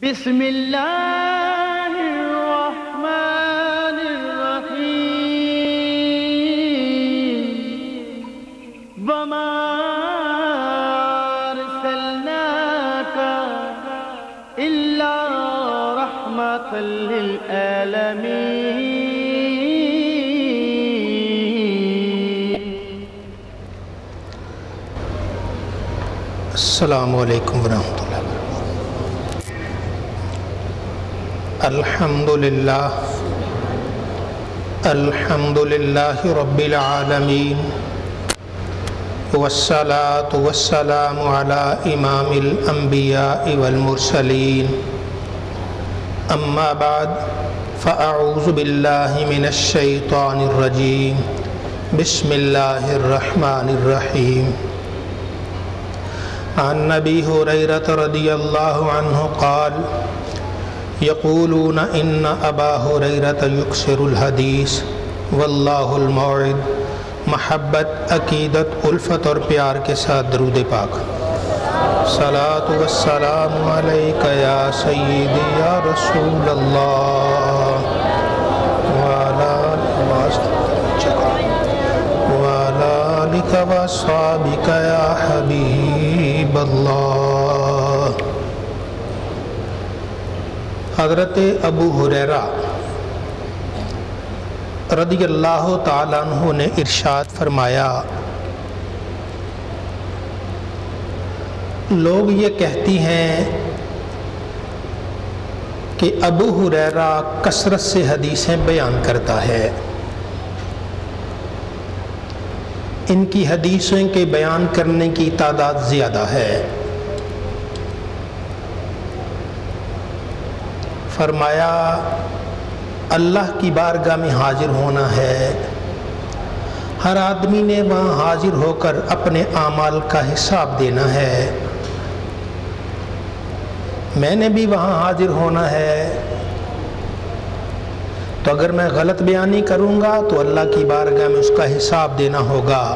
بسم اللہ الرحمن الرحیم وما ارسلناک الا رحمۃ للعالمین۔ السلام علیکم ورحمۃ اللہ۔ الحمد للہ رب العالمین والصلاة والسلام علی امام الانبیاء والمرسلین، اما بعد فاعوذ باللہ من الشیطان الرجیم، بسم اللہ الرحمن الرحیم۔ عن ابی ہریرہ رضی اللہ عنہ قال یقولون ان ابا ہریرہ یکثر الحدیث واللہ الموعد۔ محبت، عقیدت، الفت اور پیار کے ساتھ درود پاک۔ صلاۃ والسلام علیک یا سیدی یا رسول اللہ وعلی آلک واصحابک یا حبیب اللہ۔ حضرت ابو ہریرہ رضی اللہ تعالیٰ عنہ نے ارشاد فرمایا، لوگ یہ کہتی ہیں کہ ابو ہریرہ کثرت سے حدیثیں بیان کرتا ہے، ان کی حدیثوں کے بیان کرنے کی تعداد زیادہ ہے۔ فرمایا اللہ کی بارگاہ میں حاضر ہونا ہے، ہر آدمی نے وہاں حاضر ہو کر اپنے اعمال کا حساب دینا ہے، میں نے بھی وہاں حاضر ہونا ہے، تو اگر میں غلط بیانی کروں گا تو اللہ کی بارگاہ میں اس کا حساب دینا ہوگا۔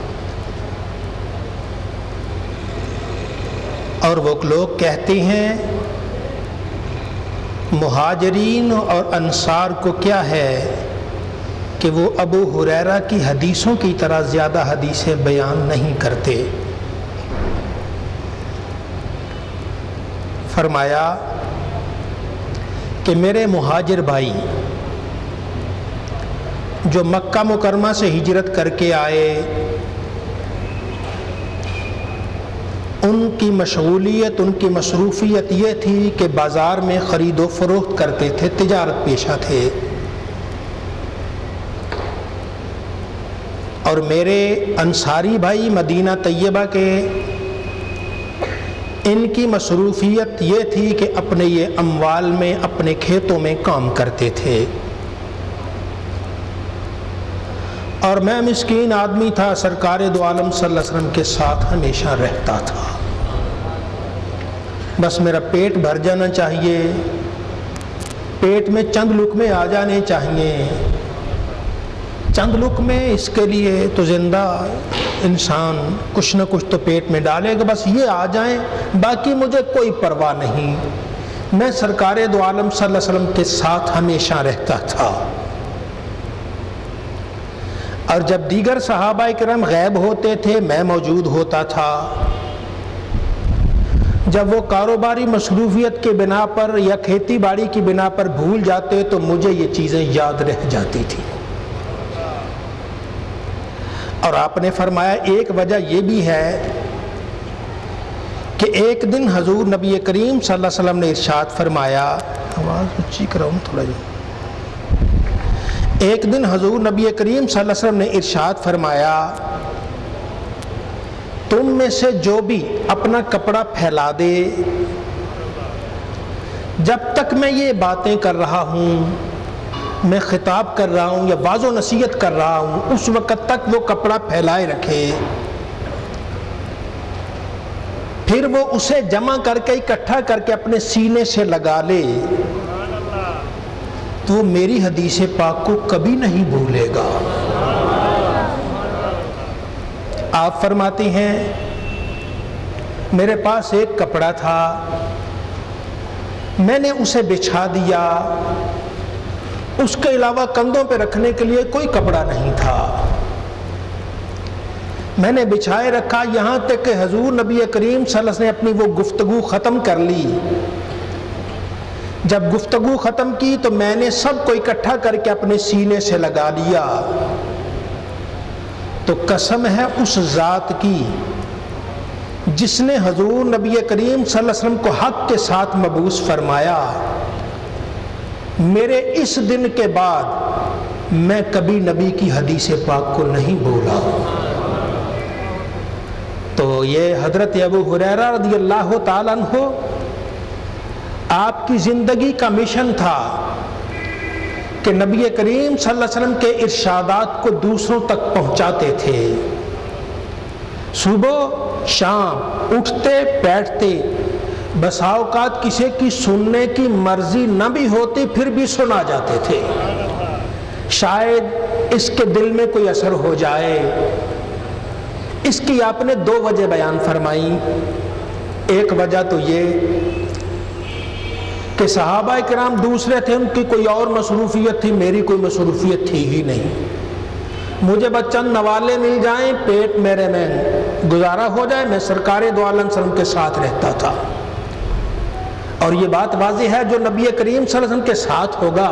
اور وہ لوگ کہتے ہیں مہاجرین اور انصار کو کیا ہے کہ وہ ابو ہریرہ کی حدیثوں کی طرح زیادہ حدیثیں بیان نہیں کرتے۔ فرمایا کہ میرے مہاجر بھائی جو مکہ مکرمہ سے ہجرت کر کے آئے، ان کی مشغولیت، ان کی مصروفیت یہ تھی کہ بازار میں خرید و فروخت کرتے تھے، تجارت پیشہ تھے۔ اور میرے انصاری بھائی مدینہ طیبہ کے، ان کی مصروفیت یہ تھی کہ اپنے یہ اموال میں، اپنے کھیتوں میں کام کرتے تھے، اور میں مسکین آدمی تھا، سرکار دو عالم صلی اللہ علیہ وسلم کے ساتھ ہمیشہ رہتا تھا، بس میرا پیٹ بھر جانا چاہیے، پیٹ میں چند لقمے آ جانے چاہیے، چند لقمے اس کے لیے تو زندہ انسان کچھ نہ کچھ تو پیٹ میں ڈالے گا، بس یہ آ جائیں، باقی مجھے کوئی پرواہ نہیں، میں سرکار دو عالم صلی اللہ علیہ وسلم کے ساتھ ہمیشہ رہتا تھا۔ اور جب دیگر صحابہ کرام غائب ہوتے تھے میں موجود ہوتا تھا، جب وہ کاروباری مصروفیت کے بنا پر یا کھیتی باڑی کی بنا پر بھول جاتے تو مجھے یہ چیزیں یاد رہ جاتی تھی۔ اور آپ نے فرمایا ایک وجہ یہ بھی ہے کہ ایک دن حضور نبی کریم صلی اللہ علیہ وسلم نے ارشاد فرمایا، آواز اونچی کراؤں تھوڑا جی، ایک دن حضور نبی کریم صلی اللہ علیہ وسلم نے ارشاد فرمایا، تم میں سے جو بھی اپنا کپڑا پھیلا دے، جب تک میں یہ باتیں کر رہا ہوں، میں خطاب کر رہا ہوں یا واعظ و نصیحت کر رہا ہوں، اس وقت تک وہ کپڑا پھیلائے رکھے، پھر وہ اسے جمع کر کے اکٹھا کر کے اپنے سینے سے لگا لے، تو وہ میری حدیث پاک کو کبھی نہیں بھولے گا۔ آپ فرماتے ہیں، میرے پاس ایک کپڑا تھا، میں نے اسے بچھا دیا، اس کے علاوہ کندھوں پہ رکھنے کے لیے کوئی کپڑا نہیں تھا، میں نے بچھائے رکھا، یہاں تک کہ حضور نبی کریم صلی اللہ علیہ وسلم نے اپنی وہ گفتگو ختم کر لی۔ جب گفتگو ختم کی تو میں نے سب کو اکٹھا کر کے اپنے سینے سے لگا لیا، تو قسم ہے اس ذات کی جس نے حضور نبی کریم صلی اللہ علیہ وسلم کو حق کے ساتھ مبعوث فرمایا، میرے اس دن کے بعد میں کبھی نبی کی حدیث پاک کو نہیں بولا۔ تو یہ حضرت ابو ہریرہ رضی اللہ تعالیٰ عنہ آپ کی زندگی کا مشن تھا کہ نبی کریم صلی اللہ علیہ وسلم کے ارشادات کو دوسروں تک پہنچاتے تھے۔ صبح شام اٹھتے بیٹھتے، بسا اوقات کسی کی سننے کی مرضی نہ بھی ہوتی پھر بھی سنا جاتے تھے، شاید اس کے دل میں کوئی اثر ہو جائے۔ اس کی آپ نے دو وجہ بیان فرمائی۔ ایک وجہ تو یہ کہ صحابہ کرام دوسرے تھے، ان کی کوئی اور مصروفیت تھی، میری کوئی مصروفیت تھی ہی نہیں، مجھے بس چند نوالے مل جائیں، پیٹ میرے میں گزارا ہو جائے، میں سرکار دو عالم صلی اللہ علیہ وسلم کے ساتھ رہتا تھا۔ اور یہ بات واضح ہے، جو نبی کریم صلی اللہ علیہ وسلم کے ساتھ ہوگا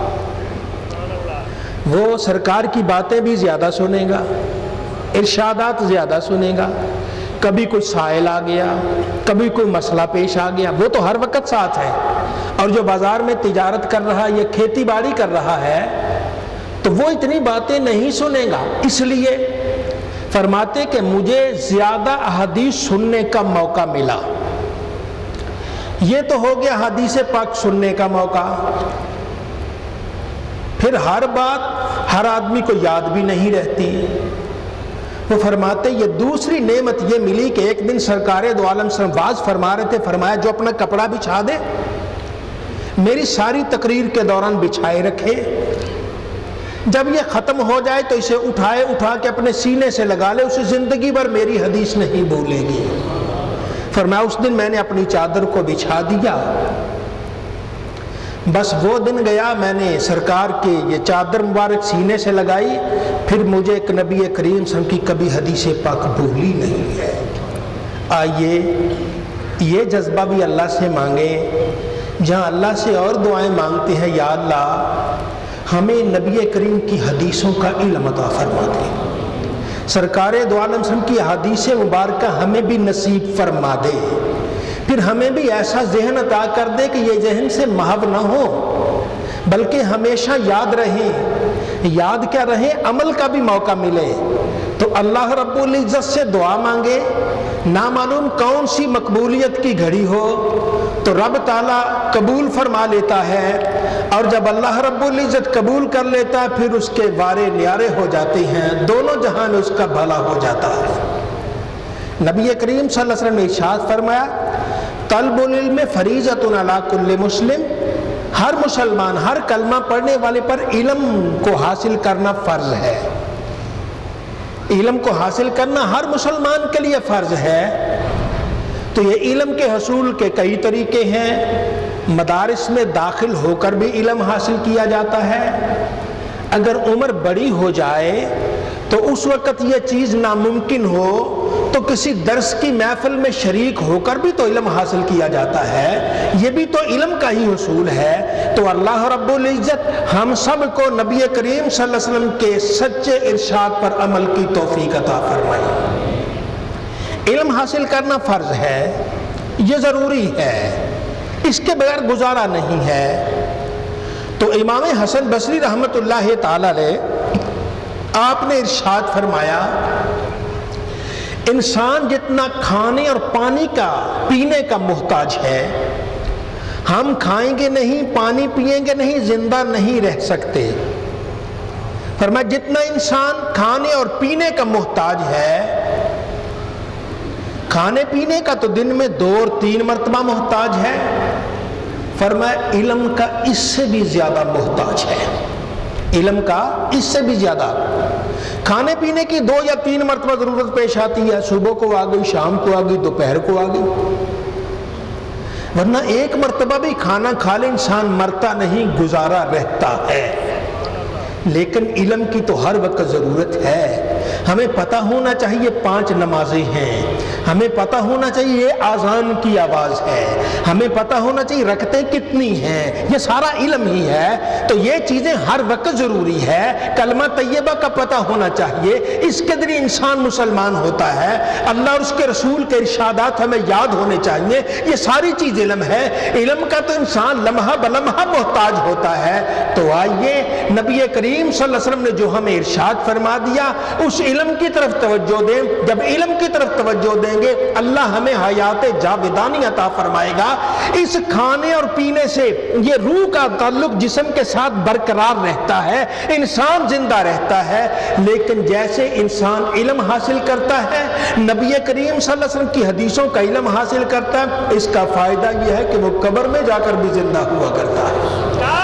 وہ سرکار کی باتیں بھی زیادہ سنے گا، ارشادات زیادہ سنے گا۔ کبھی کوئی سائل آ گیا، کبھی کوئی مسئلہ پیش آ گیا، وہ تو ہر وقت ساتھ ہے، اور جو بازار میں تجارت کر رہا ہے یا کھیتی باڑی کر رہا ہے تو وہ اتنی باتیں نہیں سنے گا۔ اس لیے فرماتے کہ مجھے زیادہ احادیث سننے کا موقع ملا۔ یہ تو ہو گیا حدیث پاک سننے کا موقع، پھر ہر بات ہر آدمی کو یاد بھی نہیں رہتی۔ وہ فرماتے یہ دوسری نعمت یہ ملی کہ ایک دن سرکار دو عالم صلی اللہ علیہ وسلم واز فرما رہے تھے، فرمایا جو اپنا کپڑا بچھا دے، میری ساری تقریر کے دوران بچھائے رکھے، جب یہ ختم ہو جائے تو اسے اٹھا کے اپنے سینے سے لگا لے، اسے زندگی بھر میری حدیث نہیں بھولے گی۔ فرمایا اس دن میں نے اپنی چادر کو بچھا دیا، بس وہ دن گیا، میں نے سرکار کی یہ چادر مبارک سینے سے لگائی، پھر مجھے ایک نبی کریم صلی اللہ علیہ وسلم کی کبھی حدیث پاک بھولی نہیں ہے۔ آئیے یہ جذبہ بھی اللہ سے مانگیں، جہاں اللہ سے اور دعائیں مانگتے ہیں، یا اللہ ہمیں نبی کریم کی حدیثوں کا علم عطا فرما دے، سرکار دو عالم صلی اللہ علیہ وسلم کی حدیث مبارکہ ہمیں بھی نصیب فرما دے، پھر ہمیں بھی ایسا ذہن عطا کر دے کہ یہ ذہن سے محو نہ ہو بلکہ ہمیشہ یاد رہیں۔ یاد کیا رہے، عمل کا بھی موقع ملے تو اللہ رب العزت سے دعا مانگے، نامعلوم کون سی مقبولیت کی گھڑی ہو تو رب تعالیٰ قبول فرما لیتا ہے، اور جب اللہ رب العزت قبول کر لیتا ہے پھر اس کے وارے نیارے ہو جاتے ہیں، دونوں جہاں میں اس کا بھلا ہو جاتا ہے۔ نبی کریم صلی اللہ علیہ وسلم نے ارشاد فرمایا طلب العلم فریضۃ علی کل مسلم، ہر مسلمان، ہر کلمہ پڑھنے والے پر علم کو حاصل کرنا فرض ہے۔ علم کو حاصل کرنا ہر مسلمان کے لیے فرض ہے۔ تو یہ علم کے حصول کے کئی طریقے ہیں، مدارس میں داخل ہو کر بھی علم حاصل کیا جاتا ہے، اگر عمر بڑی ہو جائے تو اس وقت یہ چیز ناممکن ہو تو کسی درس کی محفل میں شریک ہو کر بھی تو علم حاصل کیا جاتا ہے، یہ بھی تو علم کا ہی حصول ہے۔ تو اللہ رب العزت ہم سب کو نبی کریم صلی اللہ علیہ وسلم کے سچے ارشاد پر عمل کی توفیق عطا فرمائے۔ علم حاصل کرنا فرض ہے، یہ ضروری ہے، اس کے بغیر گزارا نہیں ہے۔ تو امام حسن بصری رحمۃ اللہ تعالی علیہ آپ نے ارشاد فرمایا انسان جتنا کھانے اور پانی کا پینے کا محتاج ہے، ہم کھائیں گے نہیں، پانی پئیں گے نہیں، زندہ نہیں رہ سکتے۔ فرمایا جتنا انسان کھانے اور پینے کا محتاج ہے، کھانے پینے کا تو دن میں 2 اور 3 مرتبہ محتاج ہے، فرمایا علم کا اس سے بھی زیادہ محتاج ہے، علم کا اس سے بھی زیادہ۔ کھانے پینے کی 2 یا 3 مرتبہ ضرورت پیش آتی ہے، صبح کو آ گئی، شام کو آ گئی، دوپہر کو آ گئی، ورنہ ایک مرتبہ بھی کھانا کھا لے انسان مرتا نہیں، گزارا رہتا ہے۔ لیکن علم کی تو ہر وقت ضرورت ہے۔ ہمیں پتہ ہونا چاہیے 5 نمازیں ہیں، ہمیں پتہ ہونا چاہیے یہ آذان کی آواز ہے، ہمیں پتہ ہونا چاہیے رکعتیں کتنی ہیں، یہ سارا علم ہی ہے۔ تو یہ چیزیں ہر وقت ضروری ہے۔ کلمہ طیبہ کا پتہ ہونا چاہیے، اس کے ذریعے انسان مسلمان ہوتا ہے۔ اللہ اور اس کے رسول کے ارشادات ہمیں یاد ہونے چاہیے، یہ ساری چیز علم ہے۔ علم کا تو انسان لمحہ بلمحہ محتاج ہوتا ہے۔ تو آئیے نبی کریم صلی اللہ علیہ وسلم نے جو ہمیں ارشاد فرما دیا اس علم کی طرف توجہ دیں۔ جب علم کی طرف توجہ دیں گے اللہ ہمیں حیات جاودانی عطا فرمائے گا۔ اس کھانے اور پینے سے یہ روح کا تعلق جسم کے ساتھ برقرار رہتا ہے، انسان زندہ رہتا ہے۔ لیکن جیسے انسان علم حاصل کرتا ہے، نبی کریم صلی اللہ علیہ وسلم کی حدیثوں کا علم حاصل کرتا ہے، اس کا فائدہ یہ ہے کہ وہ قبر میں جا کر بھی زندہ ہوا کرتا ہے۔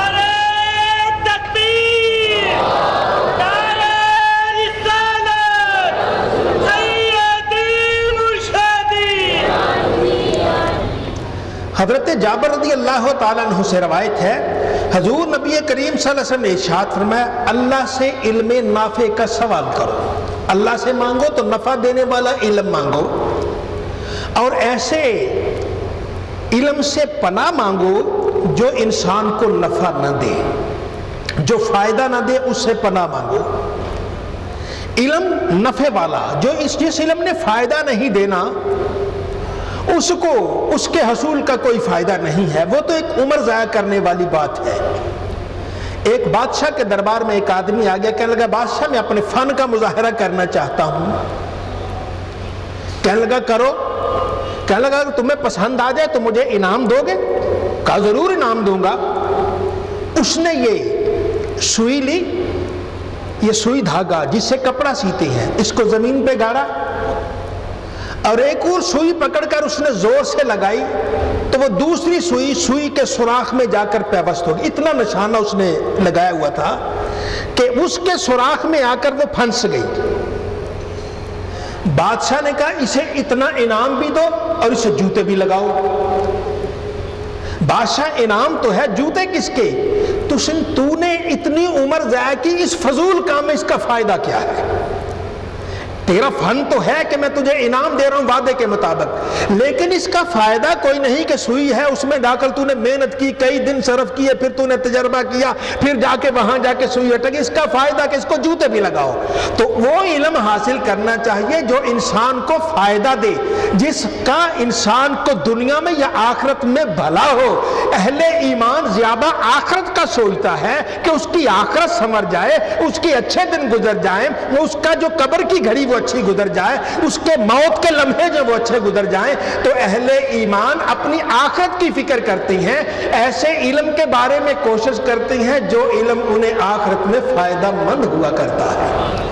حضرت جابر رضی اللہ تعالیٰ عنہ سے روایت ہے، حضور نبی کریم صلی اللہ علیہ وسلم نے ارشاد فرمایا اللہ سے علم نافع کا سوال کرو، اللہ سے مانگو تو نفع دینے والا علم مانگو، اور ایسے علم سے پناہ مانگو جو انسان کو نفع نہ دے، جو فائدہ نہ دے، اس سے پناہ مانگو۔ علم نفع والا، جو جس علم نے فائدہ نہیں دینا اس کو اس کے حصول کا کوئی فائدہ نہیں ہے، وہ تو ایک عمر ضائع کرنے والی بات ہے۔ ایک بادشاہ کے دربار میں ایک آدمی آ گیا، کہنے لگا بادشاہ میں اپنے فن کا مظاہرہ کرنا چاہتا ہوں۔ کہنے لگا کرو۔ کہنے لگا اگر تمہیں پسند آ جائے تو مجھے انعام دو گے؟ کہا ضرور انعام دوں گا۔ اس نے یہ سوئی لی، یہ سوئی دھاگا جس سے کپڑا سیتے ہیں، اس کو زمین پہ گاڑا اور ایک اور سوئی پکڑ کر اس نے زور سے لگائی تو وہ دوسری سوئی کے سوراخ میں جا کر پیوست ہو گئی۔ اتنا نشانہ اس نے لگایا ہوا تھا کہ اس کے سوراخ میں آ کر وہ پھنس گئی۔ بادشاہ نے کہا اسے اتنا انعام بھی دو اور اسے جوتے بھی لگاؤ۔ بادشاہ انعام تو ہے، جوتے کس کے؟ تو نے اتنی عمر ضائع کی اس فضول کام میں، اس کا فائدہ کیا ہے؟ تیرا فن تو ہے کہ میں تجھے انعام دے رہا ہوں وعدے کے مطابق، لیکن اس کا فائدہ کوئی نہیں کہ سوئی ہے اس میں ڈال کر تو نے محنت کی، کئی دن صرف کیے، پھر تو نے تجربہ کیا، پھر جا کے وہاں جا کے سوئی اٹکی، اس کا فائدہ کہ اس کو جوتے بھی لگاؤ۔ تو وہ علم حاصل کرنا چاہیے جو انسان کو فائدہ دے، جس کا انسان کو دنیا میں یا آخرت میں بھلا ہو۔ اہل ایمان زیادہ آخرت کا سوچتا ہے کہ اس کی آخرت سنور جائے، اس کی اچھے دن گزر جائیں، اس کا جو قبر کی گھڑی وہ اچھی گزر جائے، اس کے موت کے لمحے جو وہ اچھے گزر جائیں۔ تو اہل ایمان اپنی آخرت کی فکر کرتی ہیں، ایسے علم کے بارے میں کوشش کرتی ہیں جو علم انہیں آخرت میں فائدہ مند ہوا کرتا ہے۔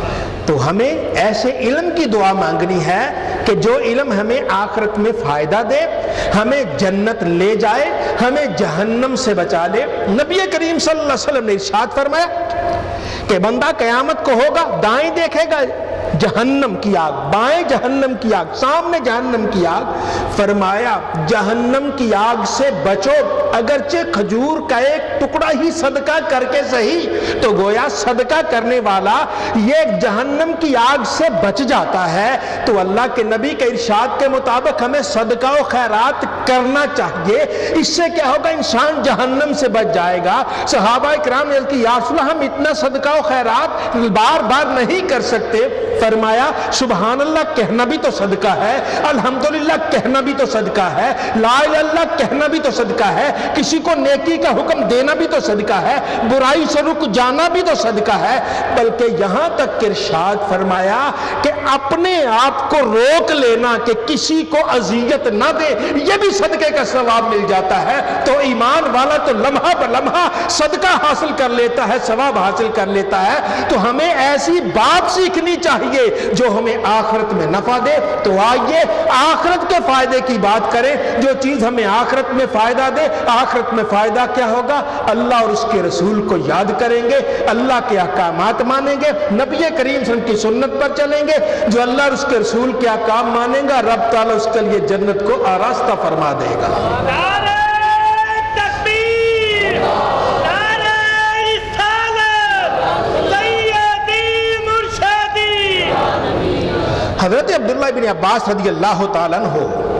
تو ہمیں ایسے علم کی دعا مانگنی ہے کہ جو علم ہمیں آخرت میں فائدہ دے، ہمیں جنت لے جائے، ہمیں جہنم سے بچا لے۔ نبی کریم صلی اللہ علیہ وسلم نے ارشاد فرمایا کہ بندہ قیامت کو ہوگا، دائیں دیکھے گا جہنم کی آگ، بائیں جہنم کی آگ، سامنے جہنم کی آگ۔ فرمایا جہنم کی آگ سے بچو، اگرچہ کھجور کا ایک ٹکڑا ہی صدقہ کر کے صحیح، تو گویا صدقہ کرنے والا یہ جہنم کی آگ سے بچ جاتا ہے۔ تو اللہ کے نبی کے ارشاد کے مطابق ہمیں صدقہ و خیرات کرنا چاہیے، اس سے کیا ہوگا؟ انسان جہنم سے بچ جائے گا۔ صحابہ کرام نے کہ یا رسول اللہ ہم اتنا صدقہ و خیرات بار بار نہیں کر سکتے۔ فرمایا سبحان اللہ کہنا بھی تو صدقہ ہے، الحمدللہ کہنا بھی تو صدقہ ہے، لا الہ الا اللہ کہنا بھی تو صدقہ ہے، کسی کو نیکی کا حکم دینا بھی تو صدقہ ہے، برائی سے رک جانا بھی تو صدقہ ہے۔ بلکہ یہاں تک کہ ارشاد فرمایا کہ اپنے آپ کو روک لینا کہ کسی کو اذیت نہ دے، یہ بھی صدقے کا ثواب مل جاتا ہے۔ تو ایمان والا تو لمحہ بلمحہ صدقہ حاصل کر لیتا ہے، ثواب حاصل کر لیتا ہے۔ تو ہمیں ایسی بات سیکھنی چاہیے چاہیے جو ہمیں آخرت میں نفع دے، تو آئیے آخرت کے فائدے کی بات کریں، جو چیز ہمیں آخرت میں فائدہ دے۔ آخرت میں فائدہ کیا ہوگا؟ اللہ اور اس کے رسول کو یاد کریں گے، اللہ کے احکامات مانیں گے، نبی کریم صلی اللہ علیہ وسلم کی سنت پر چلیں گے۔ جو اللہ اور اس کے رسول کے احکام مانیں گا، رب تعالیٰ اس کے لیے جنت کو آراستہ فرما دے گا۔ حضرت عبداللہ بن عباس رضی اللہ تعالیٰ عنہ،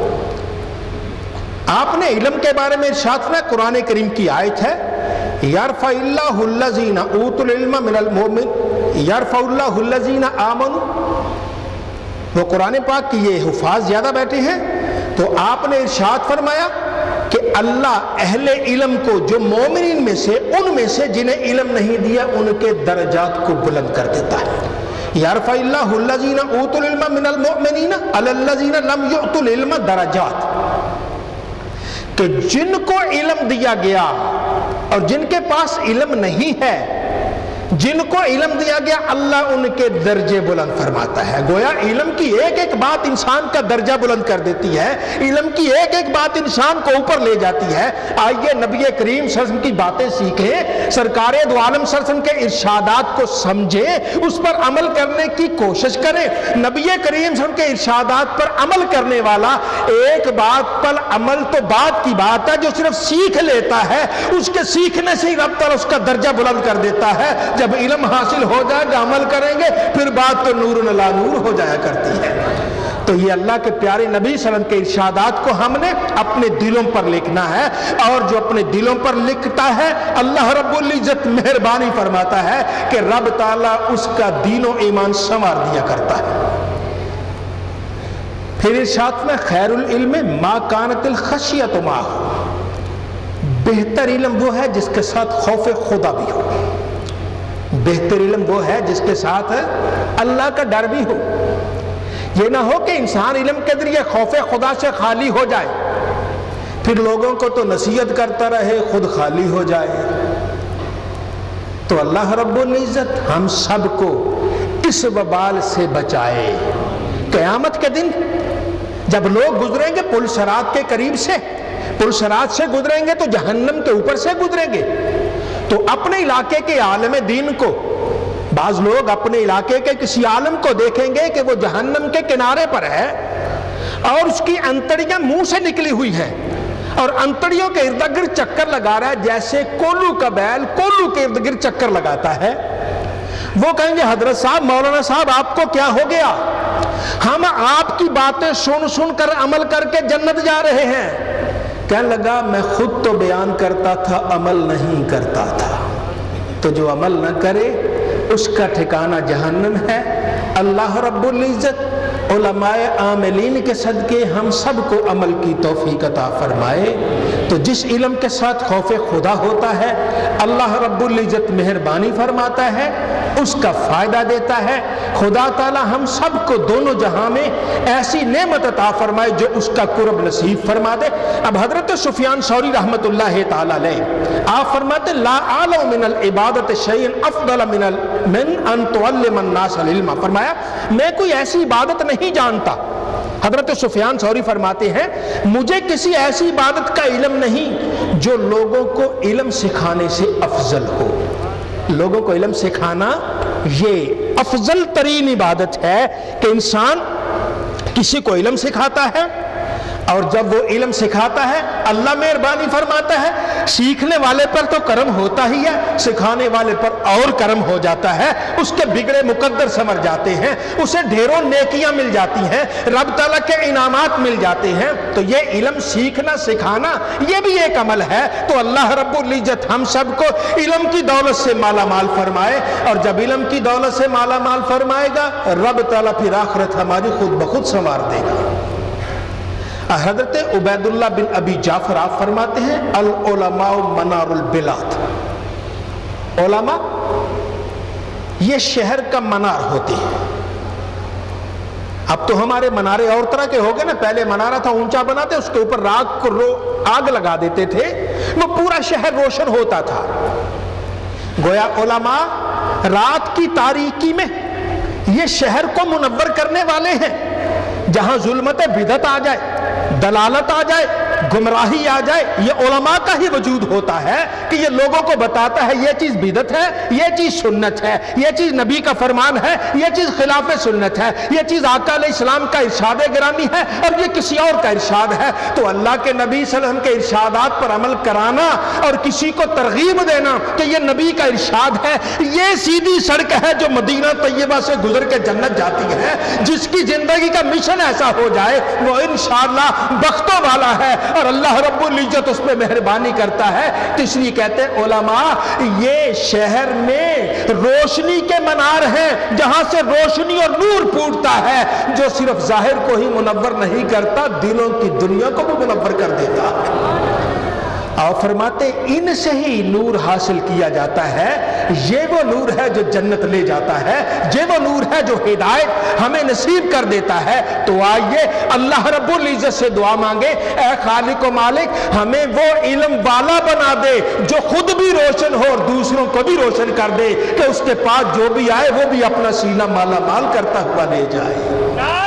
آپ نے علم کے بارے میں ارشاد فرمایا، قرآن کریم کی آیت ہے، یرفع اللہ الذین اوتوا العلم من المؤمن یرفع اللہ الذین آمنوا۔ وہ قرآن پاک کی یہ حفاظ زیادہ بیٹھے ہیں، تو آپ نے ارشاد فرمایا کہ اللہ اہل علم کو، جو مومنین میں سے، ان میں سے جنہیں علم نہیں دیا، ان کے درجات کو بلند کر دیتا ہے۔ یرفع اللہ الذین اوتوا العلم من المؤمنین علی الذین لم یؤتوا العلم درجات، کہ جن کو علم دیا گیا اور جن کے پاس علم نہیں ہے، جن کو علم دیا گیا، اللہ ان کے درجے بلند فرماتا ہے۔ گویا علم کی ایک ایک بات انسان کا درجہ بلند کر دیتی ہے، علم کی ایک ایک بات انسان کو اوپر لے جاتی ہے۔ آئیے نبی کریم صلی اللہ علیہ وسلم کی باتیں سیکھیں، سرکار دو عالم صلی اللہ علیہ وسلم کے ارشادات کو سمجھیں، اس پر عمل کرنے کی کوشش کریں۔ نبی کریم صلی اللہ علیہ وسلم کے ارشادات پر عمل کرنے والا ایک بات پر عمل تو بات کی بات ہے، جو صرف سیکھ لیتا ہے، اس کے سیکھنے سے ہی رب تعالیٰ اس کا درجہ بلند کر دیتا ہے۔ جب علم حاصل ہو جائے گا، عمل کریں گے، پھر بات تو نور علی نور ہو جایا کرتی ہے۔ تو یہ اللہ کے پیارے نبی صلی اللہ علیہ وسلم کے ارشادات کو ہم نے اپنے دلوں پر لکھنا ہے، اور جو اپنے دلوں پر لکھتا ہے، اللہ رب العزت مہربانی فرماتا ہے کہ رب تعالیٰ اس کا دین و ایمان سنوار دیا کرتا ہے۔ پھر ارشاد میں خیر العلم ما کانت الخشیۃ معہ، بہتر علم وہ ہے جس کے ساتھ خوف خدا بھی ہو، بہتر علم وہ ہے جس کے ساتھ اللہ کا ڈر بھی ہو۔ یہ نہ ہو کہ انسان علم کے ذریعے خوف خدا سے خالی ہو جائے، پھر لوگوں کو تو نصیحت کرتا رہے، خود خالی ہو جائے۔ تو اللہ رب العزت ہم سب کو اس وبال سے بچائے۔ قیامت کے دن جب لوگ گزریں گے پل صراط کے قریب سے، پل صراط سے گزریں گے تو جہنم کے اوپر سے گزریں گے، تو اپنے علاقے کے عالم دین کو، بعض لوگ اپنے علاقے کے کسی عالم کو دیکھیں گے کہ وہ جہنم کے کنارے پر ہے اور اس کی انتڑیاں منہ سے نکلی ہوئی ہیں اور انتڑیوں کے ارد گرد چکر لگا رہا ہے، جیسے کولو کا بیل کولو کے ارد گرد چکر لگاتا ہے۔ وہ کہیں گے حضرت صاحب، مولانا صاحب، آپ کو کیا ہو گیا؟ ہم آپ کی باتیں سن سن کر عمل کر کے جنت جا رہے ہیں۔ کہنے لگا میں خود تو بیان کرتا تھا، عمل نہیں کرتا تھا۔ تو جو عمل نہ کرے اس کا ٹھکانہ جہنم ہے۔ اللہ رب العزت علماء عاملین کے صدقے ہم سب کو عمل کی توفیق عطا فرمائے۔ تو جس علم کے ساتھ خوف خدا ہوتا ہے، اللہ رب العزت مہربانی فرماتا ہے، اس کا فائدہ دیتا ہے۔ خدا تعالی ہم سب کو دونوں جہاں میں ایسی نعمت عطا فرمائے جو اس کا قرب نصیب فرما دے۔ اب حضرت سفیان ثوری رحمۃ اللہ تعالی علیہ آپ فرماتے لا اعلم من العبادت شیئا افضل من ان تعلم الناس العلم، فرمایا میں کوئی ایسی عبادت نہیں جانتا۔ حضرت سفیان ثوری فرماتے ہیں مجھے کسی ایسی عبادت کا علم نہیں جو لوگوں کو علم سکھانے سے افضل ہو۔ لوگوں کو علم سکھانا یہ افضل ترین عبادت ہے کہ انسان کسی کو علم سکھاتا ہے، اور جب وہ علم سکھاتا ہے اللہ مہربانی فرماتا ہے، سیکھنے والے پر تو کرم ہوتا ہی ہے، سکھانے والے پر اور کرم ہو جاتا ہے، اس کے بگڑے مقدر سنور جاتے ہیں، اسے ڈھیروں نیکیاں مل جاتی ہیں، رب تعالیٰ کے انعامات مل جاتے ہیں۔ تو یہ علم سیکھنا سکھانا یہ بھی ایک عمل ہے۔ تو اللہ رب العزت ہم سب کو علم کی دولت سے مالا مال فرمائے، اور جب علم کی دولت سے مالا مال فرمائے گا رب تعالیٰ پھر آخرت ہماری خود بخود سنوار دے گا۔ حضرت عبید اللہ بن ابی جعفر آپ فرماتے ہیں العلماء منار البلاد، علماء یہ شہر کا منار ہوتے ہیں۔ اب تو ہمارے منارے اور طرح کے ہو گئے نا، پہلے منارہ تھا اونچا بناتے، اس کے اوپر راگ کو آگ لگا دیتے تھے، وہ پورا شہر روشن ہوتا تھا۔ گویا علماء رات کی تاریکی میں یہ شہر کو منور کرنے والے ہیں. جہاں ظلمت بدعت آ جائے، دلالت آ جائے، گمراہی آ جائے، یہ علماء کا ہی وجود ہوتا ہے کہ یہ لوگوں کو بتاتا ہے یہ چیز بدعت ہے، یہ چیز سنت ہے، یہ چیز نبی کا فرمان ہے، یہ چیز خلاف سنت ہے، یہ چیز آقا علیہ السلام کا ارشاد گرامی ہے اور یہ کسی اور کا ارشاد ہے. تو اللہ کے نبی صلی اللہ علیہ وسلم کے ارشادات پر عمل کرانا اور کسی کو ترغیب دینا کہ یہ نبی کا ارشاد ہے، یہ سیدھی سڑک ہے جو مدینہ طیبہ سے گزر کے جنت جاتی ہے. جس کی زندگی کا مشن ایسا ہو جائے وہ انشاءاللہ بختوں والا ہے اور اللہ رب العزت اس پہ مہربانی کرتا ہے. تو اس لیے کہتے ہیں علماء یہ شہر میں روشنی کے منار ہیں جہاں سے روشنی اور نور پھوٹتا ہے، جو صرف ظاہر کو ہی منور نہیں کرتا، دلوں کی دنیا کو بھی منور کر دیتا ہے. اور فرماتے ان سے ہی نور حاصل کیا جاتا ہے. یہ وہ نور ہے جو جنت لے جاتا ہے، یہ وہ نور ہے جو ہدایت ہمیں نصیب کر دیتا ہے. تو آئیے اللہ رب العزت سے دعا مانگے، اے خالق و مالک ہمیں وہ علم والا بنا دے جو خود بھی روشن ہو اور دوسروں کو بھی روشن کر دے کہ اس کے پاس جو بھی آئے وہ بھی اپنا سینہ مالا مال کرتا ہوا لے جائے.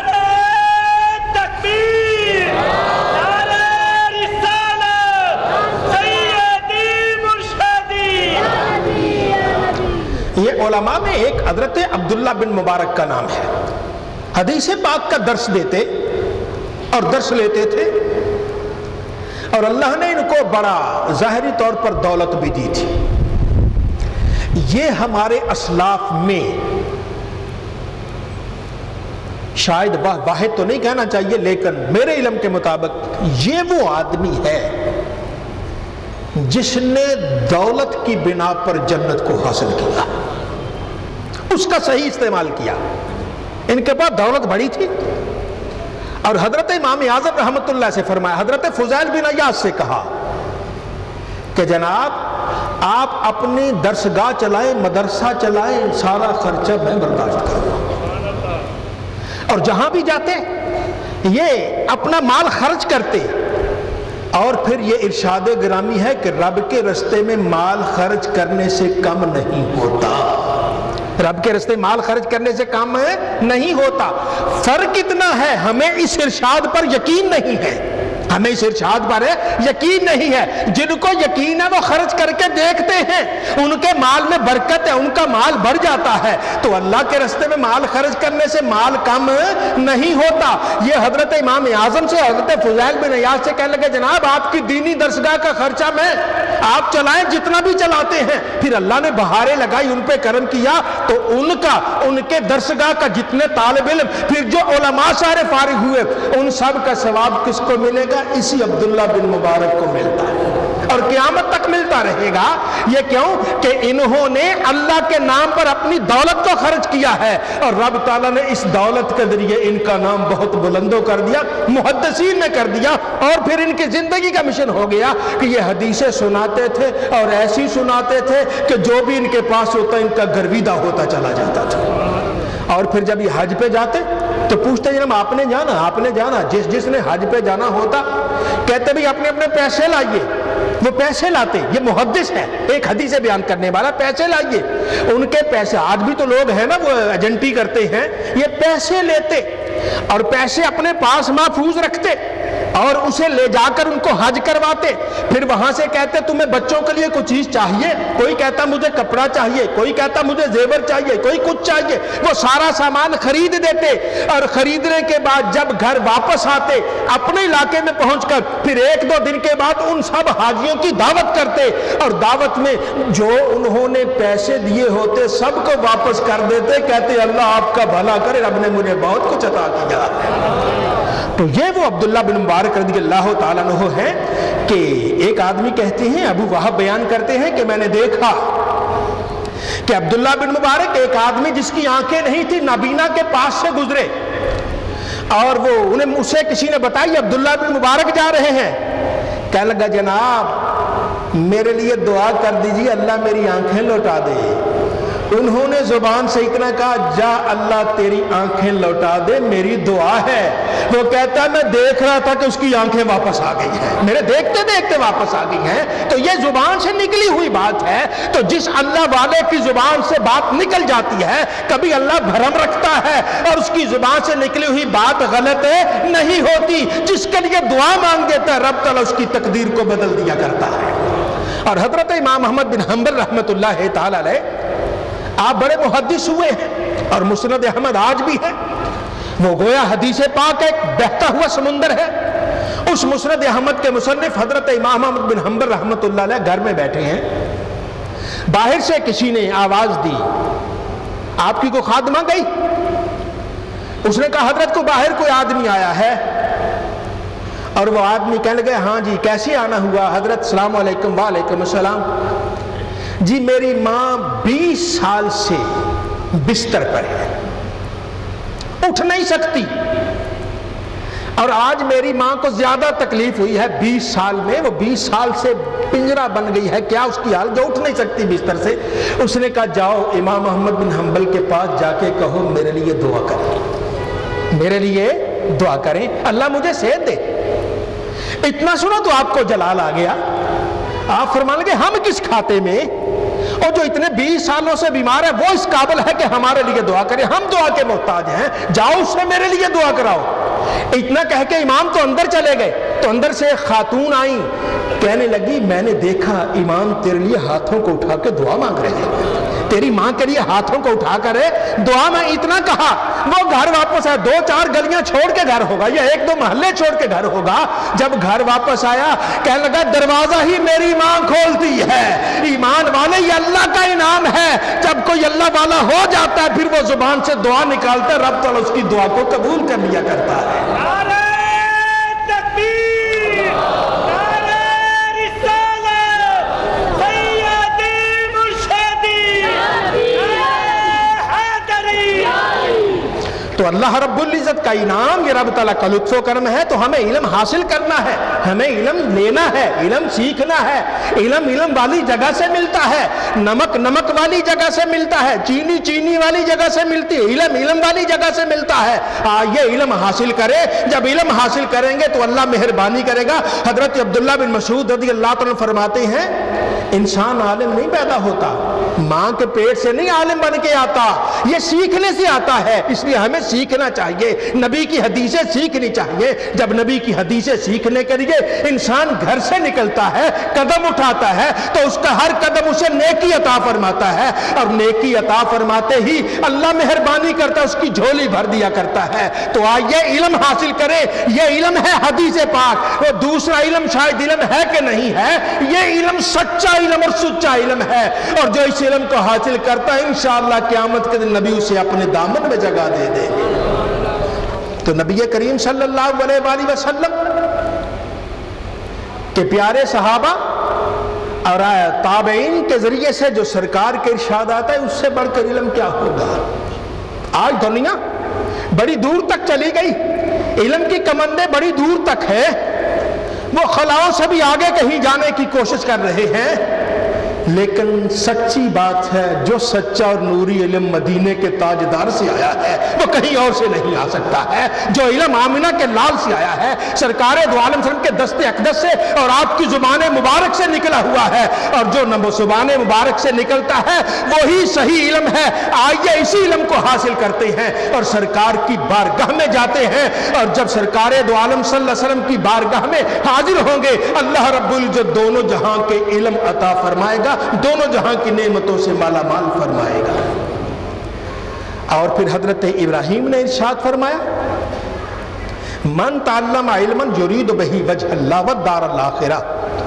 یہ علماء میں ایک حضرت عبداللہ بن مبارک کا نام ہے. حدیث پاک کا درس دیتے اور درس لیتے تھے اور اللہ نے ان کو بڑا ظاہری طور پر دولت بھی دی تھی. یہ ہمارے اسلاف میں شاید واحد تو نہیں کہنا چاہیے لیکن میرے علم کے مطابق یہ وہ آدمی ہے جس نے دولت کی بنا پر جنت کو حاصل کیا، اس کا صحیح استعمال کیا. ان کے پاس دولت بڑی تھی اور حضرت امام اعظم رحمت اللہ سے فرمایا، حضرت فضیل بن عیاض سے کہا کہ جناب آپ اپنی درسگاہ چلائیں، مدرسہ چلائیں، سارا خرچہ میں برداشت کروں. اور جہاں بھی جاتے یہ اپنا مال خرچ کرتے. اور پھر یہ ارشاد گرامی ہے کہ رب کے رستے میں مال خرچ کرنے سے کم نہیں ہوتا. رب کے رستے مال خرچ کرنے سے کم نہیں ہوتا. فرق اتنا ہے ہمیں اس ارشاد پر یقین نہیں ہے، ہمیں اس ارشاد پر یقین نہیں ہے. جن کو یقین ہے وہ خرچ کر کے دیکھتے ہیں، ان کے مال میں برکت ہے، ان کا مال بڑھ جاتا ہے. تو اللہ کے رستے میں مال خرچ کرنے سے مال کم نہیں ہوتا. یہ حضرت امام اعظم سے حضرت فضیل بن عیاض سے کہنے لگے جناب آپ کی دینی درسگاہ کا خرچہ میں آپ چلائیں جتنا بھی چلاتے ہیں. پھر اللہ نے بہاریں لگائی، ان پہ کرم کیا تو ان کے درسگاہ کا جتنے طالب علم پھر جو علماء سارے فارغ ہوئے ان سب کا ثواب کس کو ملے گا؟ اسی عبداللہ بن مبارک کو ملتا ہے اور قیامت تک ملتا رہے گا. یہ کیوں کہ انہوں نے اللہ کے نام پر اپنی دولت کو خرچ کیا ہے اور رب تعالیٰ نے اس دولت کے ذریعے ان کا نام بہت بلندو کر دیا، محدثین نے کر دیا. اور پھر ان کی زندگی کا مشن ہو گیا کہ یہ حدیثیں سناتے تھے اور ایسی سناتے تھے کہ جو بھی ان کے پاس ہوتا ان کا گرویدہ ہوتا چلا جاتا تھا. اور پھر جب یہ حج پہ جاتے تو پوچھتے جناب آپ نے جانا جس نے حج پہ جانا ہوتا کہتے بھی اپنے اپنے پیسے لائیے. وہ پیسے لاتے، یہ محدث ہے ایک حدیث بیان کرنے والا، پیسے لائیے. ان کے پیسے آج بھی تو لوگ ہیں نا وہ ایجنٹی کرتے ہیں، یہ پیسے لیتے اور پیسے اپنے پاس محفوظ رکھتے اور اسے لے جا کر ان کو حج کرواتے. پھر وہاں سے کہتے تمہیں بچوں کے لیے کچھ چیز چاہیے، کوئی کہتا مجھے کپڑا چاہیے، کوئی کہتا مجھے زیور چاہیے، کوئی کچھ چاہیے. وہ سارا سامان خرید دیتے اور خریدنے کے بعد جب گھر واپس آتے اپنے علاقے میں پہنچ کر پھر ایک دو دن کے بعد ان سب حاجیوں کی دعوت کرتے اور دعوت میں جو انہوں نے پیسے دیے ہوتے سب کو واپس کر دیتے. کہتے اللہ آپ کا بھلا کرے، رب نے مجھے بہت کچھ عطا کیا. تو یہ وہ عبداللہ بن مبارک رضی اللہ تعالیٰ عنہ ہے کہ ایک آدمی کہتے ہیں، ابو وہب بیان کرتے ہیں کہ میں نے دیکھا کہ عبداللہ بن مبارک ایک آدمی جس کی آنکھیں نہیں تھی نابینا کے پاس سے گزرے اور اسے کسی نے بتایا عبداللہ بن مبارک جا رہے ہیں. کہنے لگا جناب میرے لیے دعا کر دیجیے اللہ میری آنکھیں لوٹا دے. انہوں نے زبان سے اتنا کہا جا اللہ تیری آنکھیں لوٹا دے میری دعا ہے. وہ کہتا میں دیکھ رہا تھا کہ اس کی آنکھیں واپس آ گئی ہیں, میرے دیکھتے دیکھتے واپس آ گئی ہیں. تو یہ زبان سے نکلی ہوئی بات ہے. تو جس اللہ والے کی زبان سے بات نکل جاتی ہے, کبھی اللہ بھرم رکھتا ہے اور اس کی زبان سے نکلی ہوئی بات غلط نہیں ہوتی. جس کے لیے دعا مانگ دیتا ہے رب تعالیٰ اس کی تقدیر کو بدل دیا کرتا ہے. اور حضرت امام احمد بن حنبل رحمۃ اللہ تعالی علیہ آپ بڑے محدث ہوئے ہیں, اور مسند احمد آج بھی ہے. وہ گویا حدیث پاک ایک بہتا ہوا سمندر ہے. اس مسند احمد کے مصنف حضرت امام احمد بن حنبل رحمۃ اللہ علیہ گھر میں بیٹھے ہیں. باہر سے کسی نے آواز دی, آپ کی کوئی خادمہ گئی؟ اس نے کہا حضرت کو باہر کوئی آدمی آیا ہے. اور وہ آدمی کہنے لگے ہاں جی کیسے آنا ہوا؟ حضرت السلام علیکم. وعلیکم السلام. جی میری ماں 20 سال سے بستر پر ہے, اٹھ نہیں سکتی, اور آج میری ماں کو زیادہ تکلیف ہوئی ہے 20 سال میں. وہ 20 سال سے پنجرا بن گئی ہے, کیا اس کی حال جو اٹھ نہیں سکتی بستر سے. اس نے کہا جاؤ امام احمد بن حنبل کے پاس جا کے کہو میرے لیے دعا کریں, میرے لیے دعا کریں, اللہ مجھے صحت دے. اتنا سنا تو آپ کو جلال آ گیا. آپ فرمانے لگے ہم کس کھاتے میں, اور جو اتنے 20 سالوں سے بیمار ہے وہ اس قابل ہے کہ ہمارے لیے دعا کرے, ہم دعا کے محتاج ہیں, جاؤ اس سے میرے لیے دعا کراؤ. اتنا کہہ کے امام تو اندر چلے گئے. تو اندر سے ایک خاتون آئیں, کہنے لگی میں نے دیکھا امام تیرے لیے ہاتھوں کو اٹھا کے دعا مانگ رہے ہیں, تیری ماں کے لیے ہاتھوں کو اٹھا کر دعا. میں اتنا کہا وہ گھر واپس آیا, 2-4 گلیاں چھوڑ کے گھر ہوگا یا 1-2 محلے چھوڑ کے گھر ہوگا. جب گھر واپس آیا کہنے لگا دروازہ ہی میری ماں کھولتی ہے. ایمان والے یہ اللہ کا انعام ہے, جب کوئی اللہ والا ہو جاتا ہے پھر وہ زبان سے دعا نکالتا ہے, رب تعالیٰ اس کی دعا کو قبول کر لیا کرتا ہے. تو اللہ رب العزت کا انعام یہ رب تعالیٰ کا لطف و کرم ہے. تو ہمیں علم حاصل کرنا ہے, ہمیں علم لینا ہے, علم سیکھنا ہے. علم والی جگہ سے ملتا ہے, نمک والی جگہ سے ملتا ہے, چینی والی جگہ سے ملتی ہے, علم والی جگہ سے ملتا ہے. یہ علم حاصل کرے, جب علم حاصل کریں گے تو اللہ مہربانی کرے گا. حضرت عبداللہ بن مسعود رضی اللہ تعالیٰ فرماتے ہیں انسان عالم نہیں پیدا ہوتا, ماں کے پیٹ سے نہیں عالم بن کے آتا, یہ سیکھنے سے آتا ہے. اس لیے ہمیں سیکھنا چاہیے, نبی کی حدیثیں سیکھنی چاہیے. جب نبی کی حدیثیں سیکھنے کے لیے انسان گھر سے نکلتا ہے, قدم اٹھاتا ہے, تو اس کا ہر قدم اسے نیکی عطا فرماتا ہے, اور نیکی عطا فرماتے ہی اللہ مہربانی کرتا ہے, اس کی جھولی بھر دیا کرتا ہے. تو آئیے علم حاصل کرے. یہ علم ہے حدیث پاک, وہ دوسرا علم شاید علم ہے کہ نہیں ہے, یہ علم سچا علم اور سچا علم ہے. اور جو اس علم کو حاصل کرتا ہے انشاءاللہ قیامت کے دن نبی اسے اپنے دامن میں جگہ دے دے. تو نبی کریم صلی اللہ علیہ وآلہ وسلم کے پیارے صحابہ اور تابعین کے ذریعے سے جو سرکار کے ارشاد آتا ہے, اس سے بڑھ کر علم کیا ہوگا. آج دنیا بڑی دور تک چلی گئی, علم کی کمندیں بڑی دور تک ہے, وہ خلاؤں سے بھی آگے کہیں جانے کی کوشش کر رہے ہیں. لیکن سچی بات ہے جو سچا اور نوری علم مدینے کے تاجدار سے آیا ہے وہ کہیں اور سے نہیں آ سکتا ہے. جو علم آمنہ کے لال سے آیا ہے, سرکار دو عالم وسلم کے دست اقدس سے اور آپ کی زبان مبارک سے نکلا ہوا ہے, اور جو زبان مبارک سے نکلتا ہے وہی صحیح علم ہے. آئیے اسی علم کو حاصل کرتے ہیں اور سرکار کی بارگاہ میں جاتے ہیں, اور جب سرکار دو عالم صلی اللہ علیہ وسلم کی بارگاہ میں حاضر ہوں گے اللہ رب العزت دونوں جہاں کے علم عطا فرمائے گا, دونوں جہاں کی نعمتوں سے مالا مال فرمائے گا. اور پھر حضرت ابراہیم نے ارشاد فرمایا من تعلم علما یرید بہ وجہ اللہ والدار الاخرہ,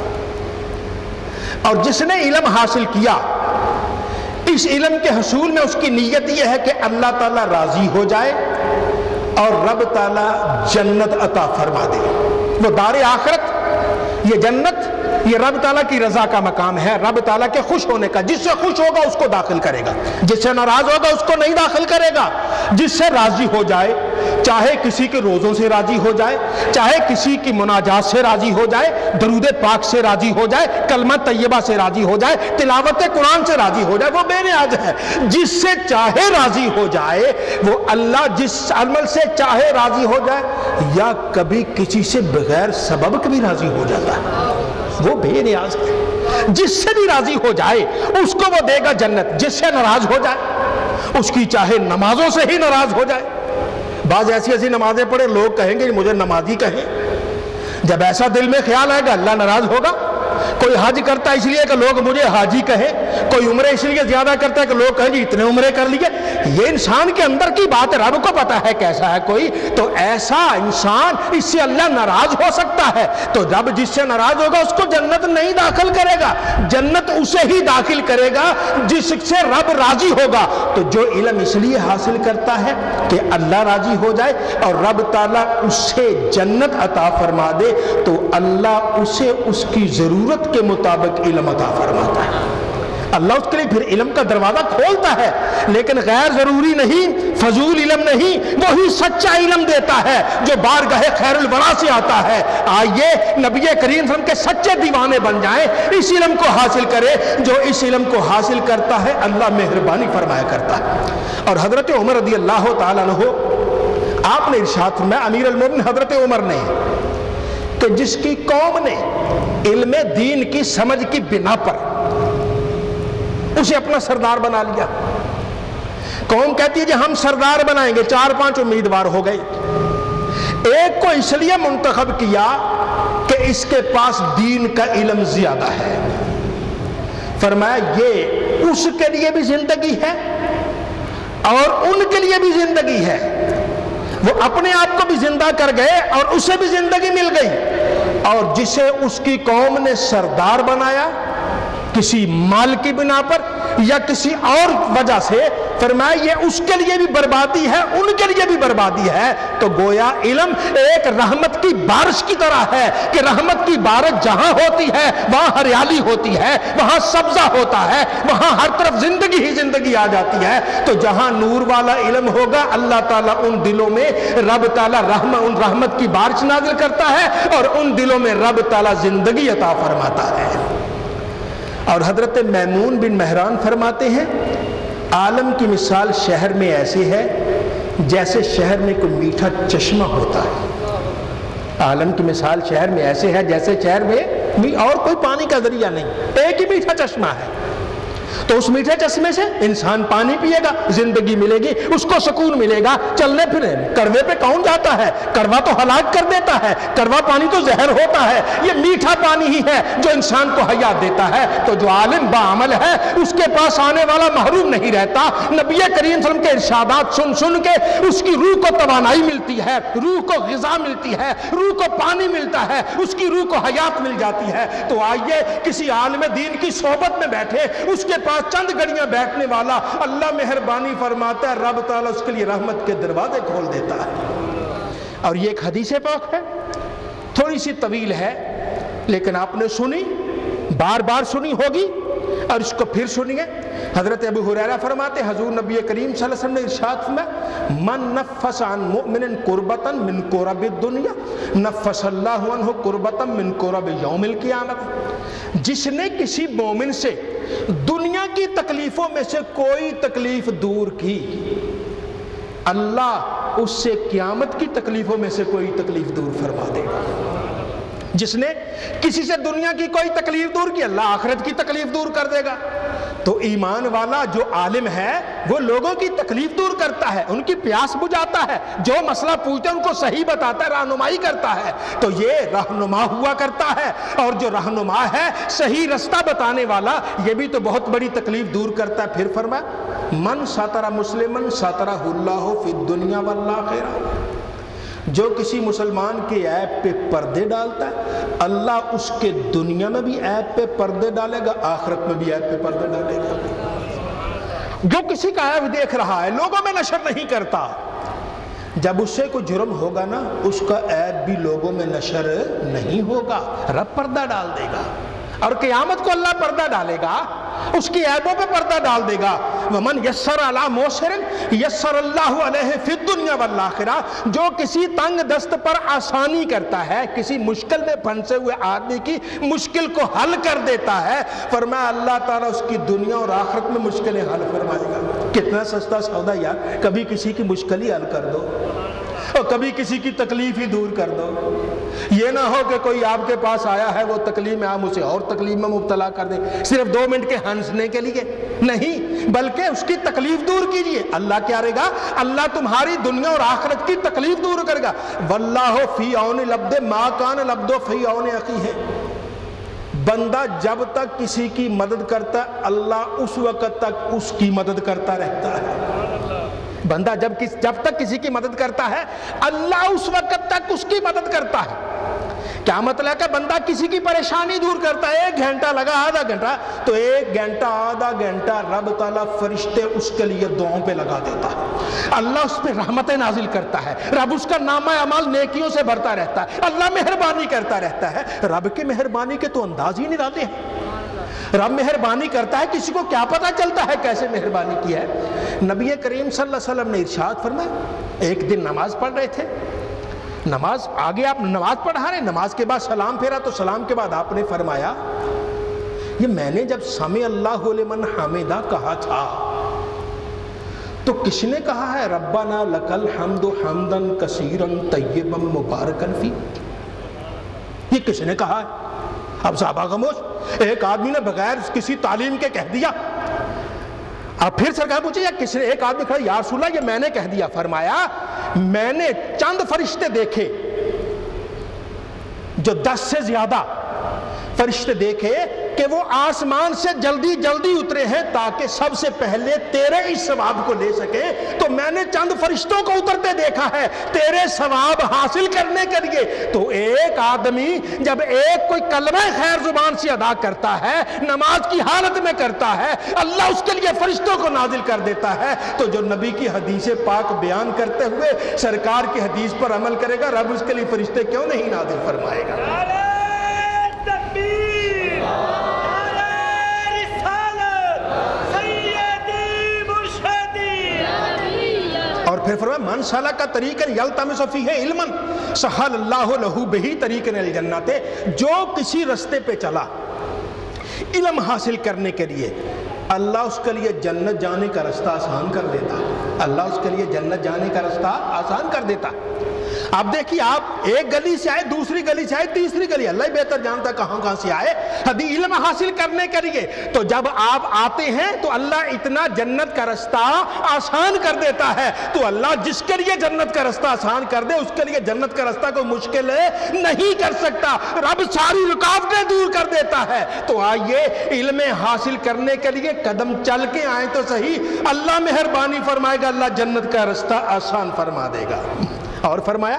اور جس نے علم حاصل کیا اس علم کے حصول میں اس کی نیت یہ ہے کہ اللہ تعالیٰ راضی ہو جائے اور رب تعالیٰ جنت عطا فرما دے. وہ دار آخرت, یہ جنت, یہ رب تعالیٰ کی رضا کا مقام ہے, رب تعالیٰ کے خوش ہونے کا. جس سے خوش ہوگا اس کو داخل کرے گا, جس سے ناراض ہوگا اس کو نہیں داخل کرے گا. جس سے راضی ہو جائے چاہے کسی کے روزوں سے راضی ہو جائے، چاہے کسی کی مناجات سے راضی ہو جائے، درود پاک سے راضی ہو جائے، کلمہ طیبہ سے راضی ہو جائے، تلاوت قرآن سے راضی ہو جائے، وہ بے نیاز ہے۔ جس سے چاہے راضی ہو جائے، وہ اللہ جس عمل سے چاہے راضی ہو جائے، یا کبھی کسی سے بغیر سبب کبھی راضی ہو جاتا ہے، وہ بے نیاز ہے۔ جس سے بھی راضی ہو جائے اس کو وہ دے گا جنت، جس سے ناراض ہو جائے اس کی چاہے نمازوں سے ہی ناراض ہو جائے۔ بعض ایسی نمازیں پڑھے لوگ کہیں گے مجھے نمازی کہیں، جب ایسا دل میں خیال آئے گا اللہ ناراض ہوگا۔ کوئی حج کرتا ہے اس لیے کہ لوگ مجھے حاجی کہیں، کوئی عمرے اس لیے زیادہ کرتا ہے کہ لوگ کہیں جی اتنے عمرے کر لیے۔ یہ انسان کے اندر کی بات ہے، رب کو پتا ہے کیسا ہے کوئی، تو ایسا انسان اس سے اللہ ناراض ہو سکتا ہے، تو رب جس سے ناراض ہوگا اس کو جنت نہیں داخل کرے گا، جنت اسے ہی داخل کرے گا جس سے رب راضی ہوگا۔ تو جو علم اس لیے حاصل کرتا ہے کہ اللہ راضی ہو جائے اور رب تعالیٰ اسے جنت عطا فرما دے، تو اللہ اسے اس کی ضرورت کے مطابق علم عطا فرماتا ہے۔ اللہ اس کے لیے پھر علم کا دروازہ کھولتا ہے، لیکن غیر ضروری نہیں، فضول علم نہیں، وہی سچا علم دیتا ہے جو بارگاہ خیر الورا سے آتا ہے۔ آئیے نبی کریم صلی اللہ علیہ وسلم کے سچے دیوانے بن جائیں، اس علم کو حاصل کرے۔ جو اس علم کو حاصل کرتا ہے اللہ مہربانی فرمایا کرتا ہے۔ اور حضرت عمر رضی اللہ تعالیٰ عنہ، آپ نے ارشاد فرمایا، امیر المومنین حضرت عمر نے، کہ جس کی قوم نے علم دین کی سمجھ کی بنا پر اسے اپنا سردار بنا لیا، قوم کہتی ہے جی ہم سردار بنائیں گے، 4-5 امیدوار ہو گئے، ایک کو اس لیے منتخب کیا کہ اس کے پاس دین کا علم زیادہ ہے، فرمایا یہ اس کے لیے بھی زندگی ہے اور ان کے لیے بھی زندگی ہے، وہ اپنے آپ کو بھی زندہ کر گئے اور اسے بھی زندگی مل گئی، اور جسے اس کی قوم نے سردار بنایا کسی مال کی بنا پر یا کسی اور وجہ سے، فرمایا یہ اس کے لیے بھی بربادی ہے ان کے لیے بھی بربادی ہے۔ تو گویا علم ایک رحمت کی بارش کی طرح ہے کہ رحمت کی بارش جہاں ہوتی ہے وہاں ہریالی ہوتی ہے، وہاں سبزہ ہوتا ہے، وہاں ہر طرف زندگی ہی زندگی آ جاتی ہے۔ تو جہاں نور والا علم ہوگا اللہ تعالیٰ ان دلوں میں رب تعالیٰ ان رحمت کی بارش نازل کرتا ہے اور ان دلوں میں رب تعالیٰ زندگی عطا فرماتا ہے۔ اور حضرت میمون بن مہران فرماتے ہیں عالم کی مثال شہر میں ایسی ہے جیسے شہر میں کوئی میٹھا چشمہ ہوتا ہے۔ عالم کی مثال شہر میں ایسے ہے جیسے شہر میں اور کوئی پانی کا ذریعہ نہیں، ایک ہی میٹھا چشمہ ہے، تو اس میٹھے چشمے سے انسان پانی پیے گا، زندگی ملے گی، اس کو سکون ملے گا، چلنے پھرنے۔ کڑوے پہ کون جاتا ہے؟ کڑوا تو ہلاک کر دیتا ہے، کڑوا پانی تو زہر ہوتا ہے، یہ میٹھا پانی ہی ہے جو انسان کو حیات دیتا ہے۔ تو جو عالم باعمل ہے اس کے پاس آنے والا محروم نہیں رہتا۔ نبی کریم صلی اللہ علیہ وسلم کے ارشادات سن سن کے اس کی روح کو توانائی ملتی ہے، روح کو غذا ملتی ہے، روح کو پانی ملتا ہے، اس کی روح کو حیات مل جاتی ہے۔ تو آئیے کسی عالم دین کی صحبت میں بیٹھے، اس کے پاس چند گھڑیاں بیٹھنے والا اللہ مہربانی فرماتا ہے، رب تعالیٰ اس کے لیے رحمت کے دروازے کھول دیتا ہے۔ اور یہ ایک حدیث پاک ہے، تھوڑی سی طویل ہے لیکن آپ نے سنی، بار بار سنی ہوگی اور اس کو پھر سنیے۔ حضرت ابو ہریرہ فرماتے حضور نبی کریم صلی اللہ علیہ وسلم نے ارشاد فرمایا من نفس عن مؤمن کربتا من کرب الدنیا نفس اللہ عنہ کربتا من کرب یوم القیامت، جس نے کسی مومن سے دنیا کی تکلیفوں میں سے کوئی تکلیف دور کی، اللہ اس سے قیامت کی تکلیفوں میں سے کوئی تکلیف دور فرما دے گا۔ جس نے کسی سے دنیا کی کوئی تکلیف دور کی اللہ آخرت کی تکلیف دور کر دے گا۔ تو ایمان والا جو عالم ہے وہ لوگوں کی تکلیف دور کرتا ہے، ان کی پیاس بجھاتا ہے، جو مسئلہ پوچھتے ہیں ان کو صحیح بتاتا ہے، رہنمائی کرتا ہے۔ تو یہ رہنما ہوا کرتا ہے، اور جو رہنما ہے صحیح رستہ بتانے والا یہ بھی تو بہت بڑی تکلیف دور کرتا ہے۔ پھر فرمایا من ستر مسلمن سترہ اللہ فی الدنیا والآخرہ، جو کسی مسلمان کے عیب پہ پردے ڈالتا ہے اللہ اس کے دنیا میں بھی عیب پہ پردے ڈالے گا، آخرت میں بھی عیب پہ پردے ڈالے گا۔ جو کسی کا عیب دیکھ رہا ہے لوگوں میں نشر نہیں کرتا، جب اس سے کوئی جرم ہوگا نا اس کا عیب بھی لوگوں میں نشر نہیں ہوگا، رب پردہ ڈال دے گا۔ اور قیامت کو اللہ پردہ ڈالے گا اس کی عیبوں پہ پردہ ڈال دے گا۔ وَمَنْ يَسَّرَ عَلَى مُعْسِرٍ يَسَّرَ اللَّهُ عَلَيْهِ فِي الدُّنْيَا وَالْآخِرَةِ، جو کسی تنگ دست پر آسانی کرتا ہے، کسی مشکل میں پھنسے ہوئے آدمی کی مشکل کو حل کر دیتا ہے، فرمایا اللہ تعالیٰ اس کی دنیا اور آخرت میں مشکلیں حل فرمائے گا۔ کتنا سستا سودا یار، کبھی کسی کی مشکل ہی حل کر دو اور کبھی کسی کی تکلیف ہی دور کر دو۔ یہ نہ ہو کہ کوئی آپ کے پاس آیا ہے وہ تکلیف میں، آپ اسے اور تکلیف میں مبتلا کر دیں صرف 2 منٹ کے ہنسنے کے لیے، نہیں بلکہ اس کی تکلیف دور کیجئے۔ اللہ کیا کرے گا؟ اللہ تمہاری دنیا اور آخرت کی تکلیف دور کرے گا۔ واللہ فی عون العبد ما کان العبد فی عون اخیہ، بندہ جب تک کسی کی مدد کرتا ہے اللہ اس وقت تک اس کی مدد کرتا رہتا ہے۔ بندہ جب تک کسی کی مدد کرتا ہے اللہ اس وقت تک اس کی مدد کرتا ہے۔ کیا مطلب کہ بندہ کسی کی پریشانی دور کرتا ہے، 1 گھنٹہ لگا آدھا گھنٹہ، تو 1 گھنٹہ آدھا گھنٹہ رب تعالیٰ فرشتے اس کے لیے دعاؤں پہ لگا دیتا ہے، اللہ اس پہ رحمتیں نازل کرتا ہے، رب اس کا نامہ اعمال نیکیوں سے بھرتا رہتا ہے، اللہ مہربانی کرتا رہتا ہے۔ رب کی مہربانی کے تو انداز ہی نرانے ہیں۔ رب مہربانی کرتا ہے، کسی کو کیا پتہ چلتا ہے کیسے مہربانی کی ہے۔ نبی کریم صلی اللہ علیہ وسلم نے ارشاد فرمایا، ایک دن نماز پڑھ رہے تھے، نماز آگے آپ نماز پڑھا رہے، نماز کے بعد سلام پھیرا، تو سلام کے بعد آپ نے فرمایا یہ میں نے جب سمع اللہ لمن حمدہ کہا تھا تو کس نے کہا ہے ربنا لک الحمد حمدا کثیرا طیبا مبارکا فی؟ یہ کس نے کہا ہے؟ اب صحابہ خاموش، ایک آدمی نے بغیر کسی تعلیم کے کہہ دیا۔ اب پھر سرکار پوچھے یا کس نے؟ ایک آدمی کہا یا رسول اللہ یہ میں نے کہہ دیا۔ فرمایا میں نے چند فرشتے دیکھے جو 10 سے زیادہ فرشتے دیکھے کہ وہ آسمان سے جلدی جلدی اترے ہیں تاکہ سب سے پہلے تیرے اس ثواب کو لے سکے، تو میں نے چند فرشتوں کو اترتے دیکھا ہے تیرے ثواب حاصل کرنے کے لیے۔ تو ایک آدمی جب ایک کوئی کلمہ خیر زبان سے ادا کرتا ہے، نماز کی حالت میں کرتا ہے، اللہ اس کے لیے فرشتوں کو نازل کر دیتا ہے۔ تو جو نبی کی حدیث پاک بیان کرتے ہوئے سرکار کی حدیث پر عمل کرے گا، رب اس کے لیے فرشتے کیوں نہیں نازل فرمائے گا؟ اور پھر فرمایا من سلک طریقا یلتمس فیہ علما سہل اللہ لہ بہ طریقا الی الجنۃ، جو کسی رستے پہ چلا علم حاصل کرنے کے لیے اللہ اس کے لیے جنت جانے کا رستہ آسان کر دیتا، اللہ اس کے لیے جنت جانے کا رستہ آسان کر دیتا۔ آپ دیکھیے، آپ ایک گلی سے آئے، دوسری گلی سے آئے، تیسری گلی، اللہ ہی بہتر جانتا کہاں سے آئے علم حاصل کرنے کے لیے۔ تو جب آپ آتے ہیں تو اللہ اتنا جنت کا رستہ آسان کر دیتا ہے، تو اللہ جس کے لیے جنت کا رستہ آسان کر دے اس کے لیے جنت کا رستہ کوئی مشکل نہیں کر سکتا، رب ساری رکاوٹیں دور کر دیتا ہے۔ تو آئیے علم حاصل کرنے کے لیے قدم چل کے آئیں تو صحیح، اللہ مہربانی فرمائے گا، اللہ جنت کا رستہ آسان فرما دے گا۔ اور فرمایا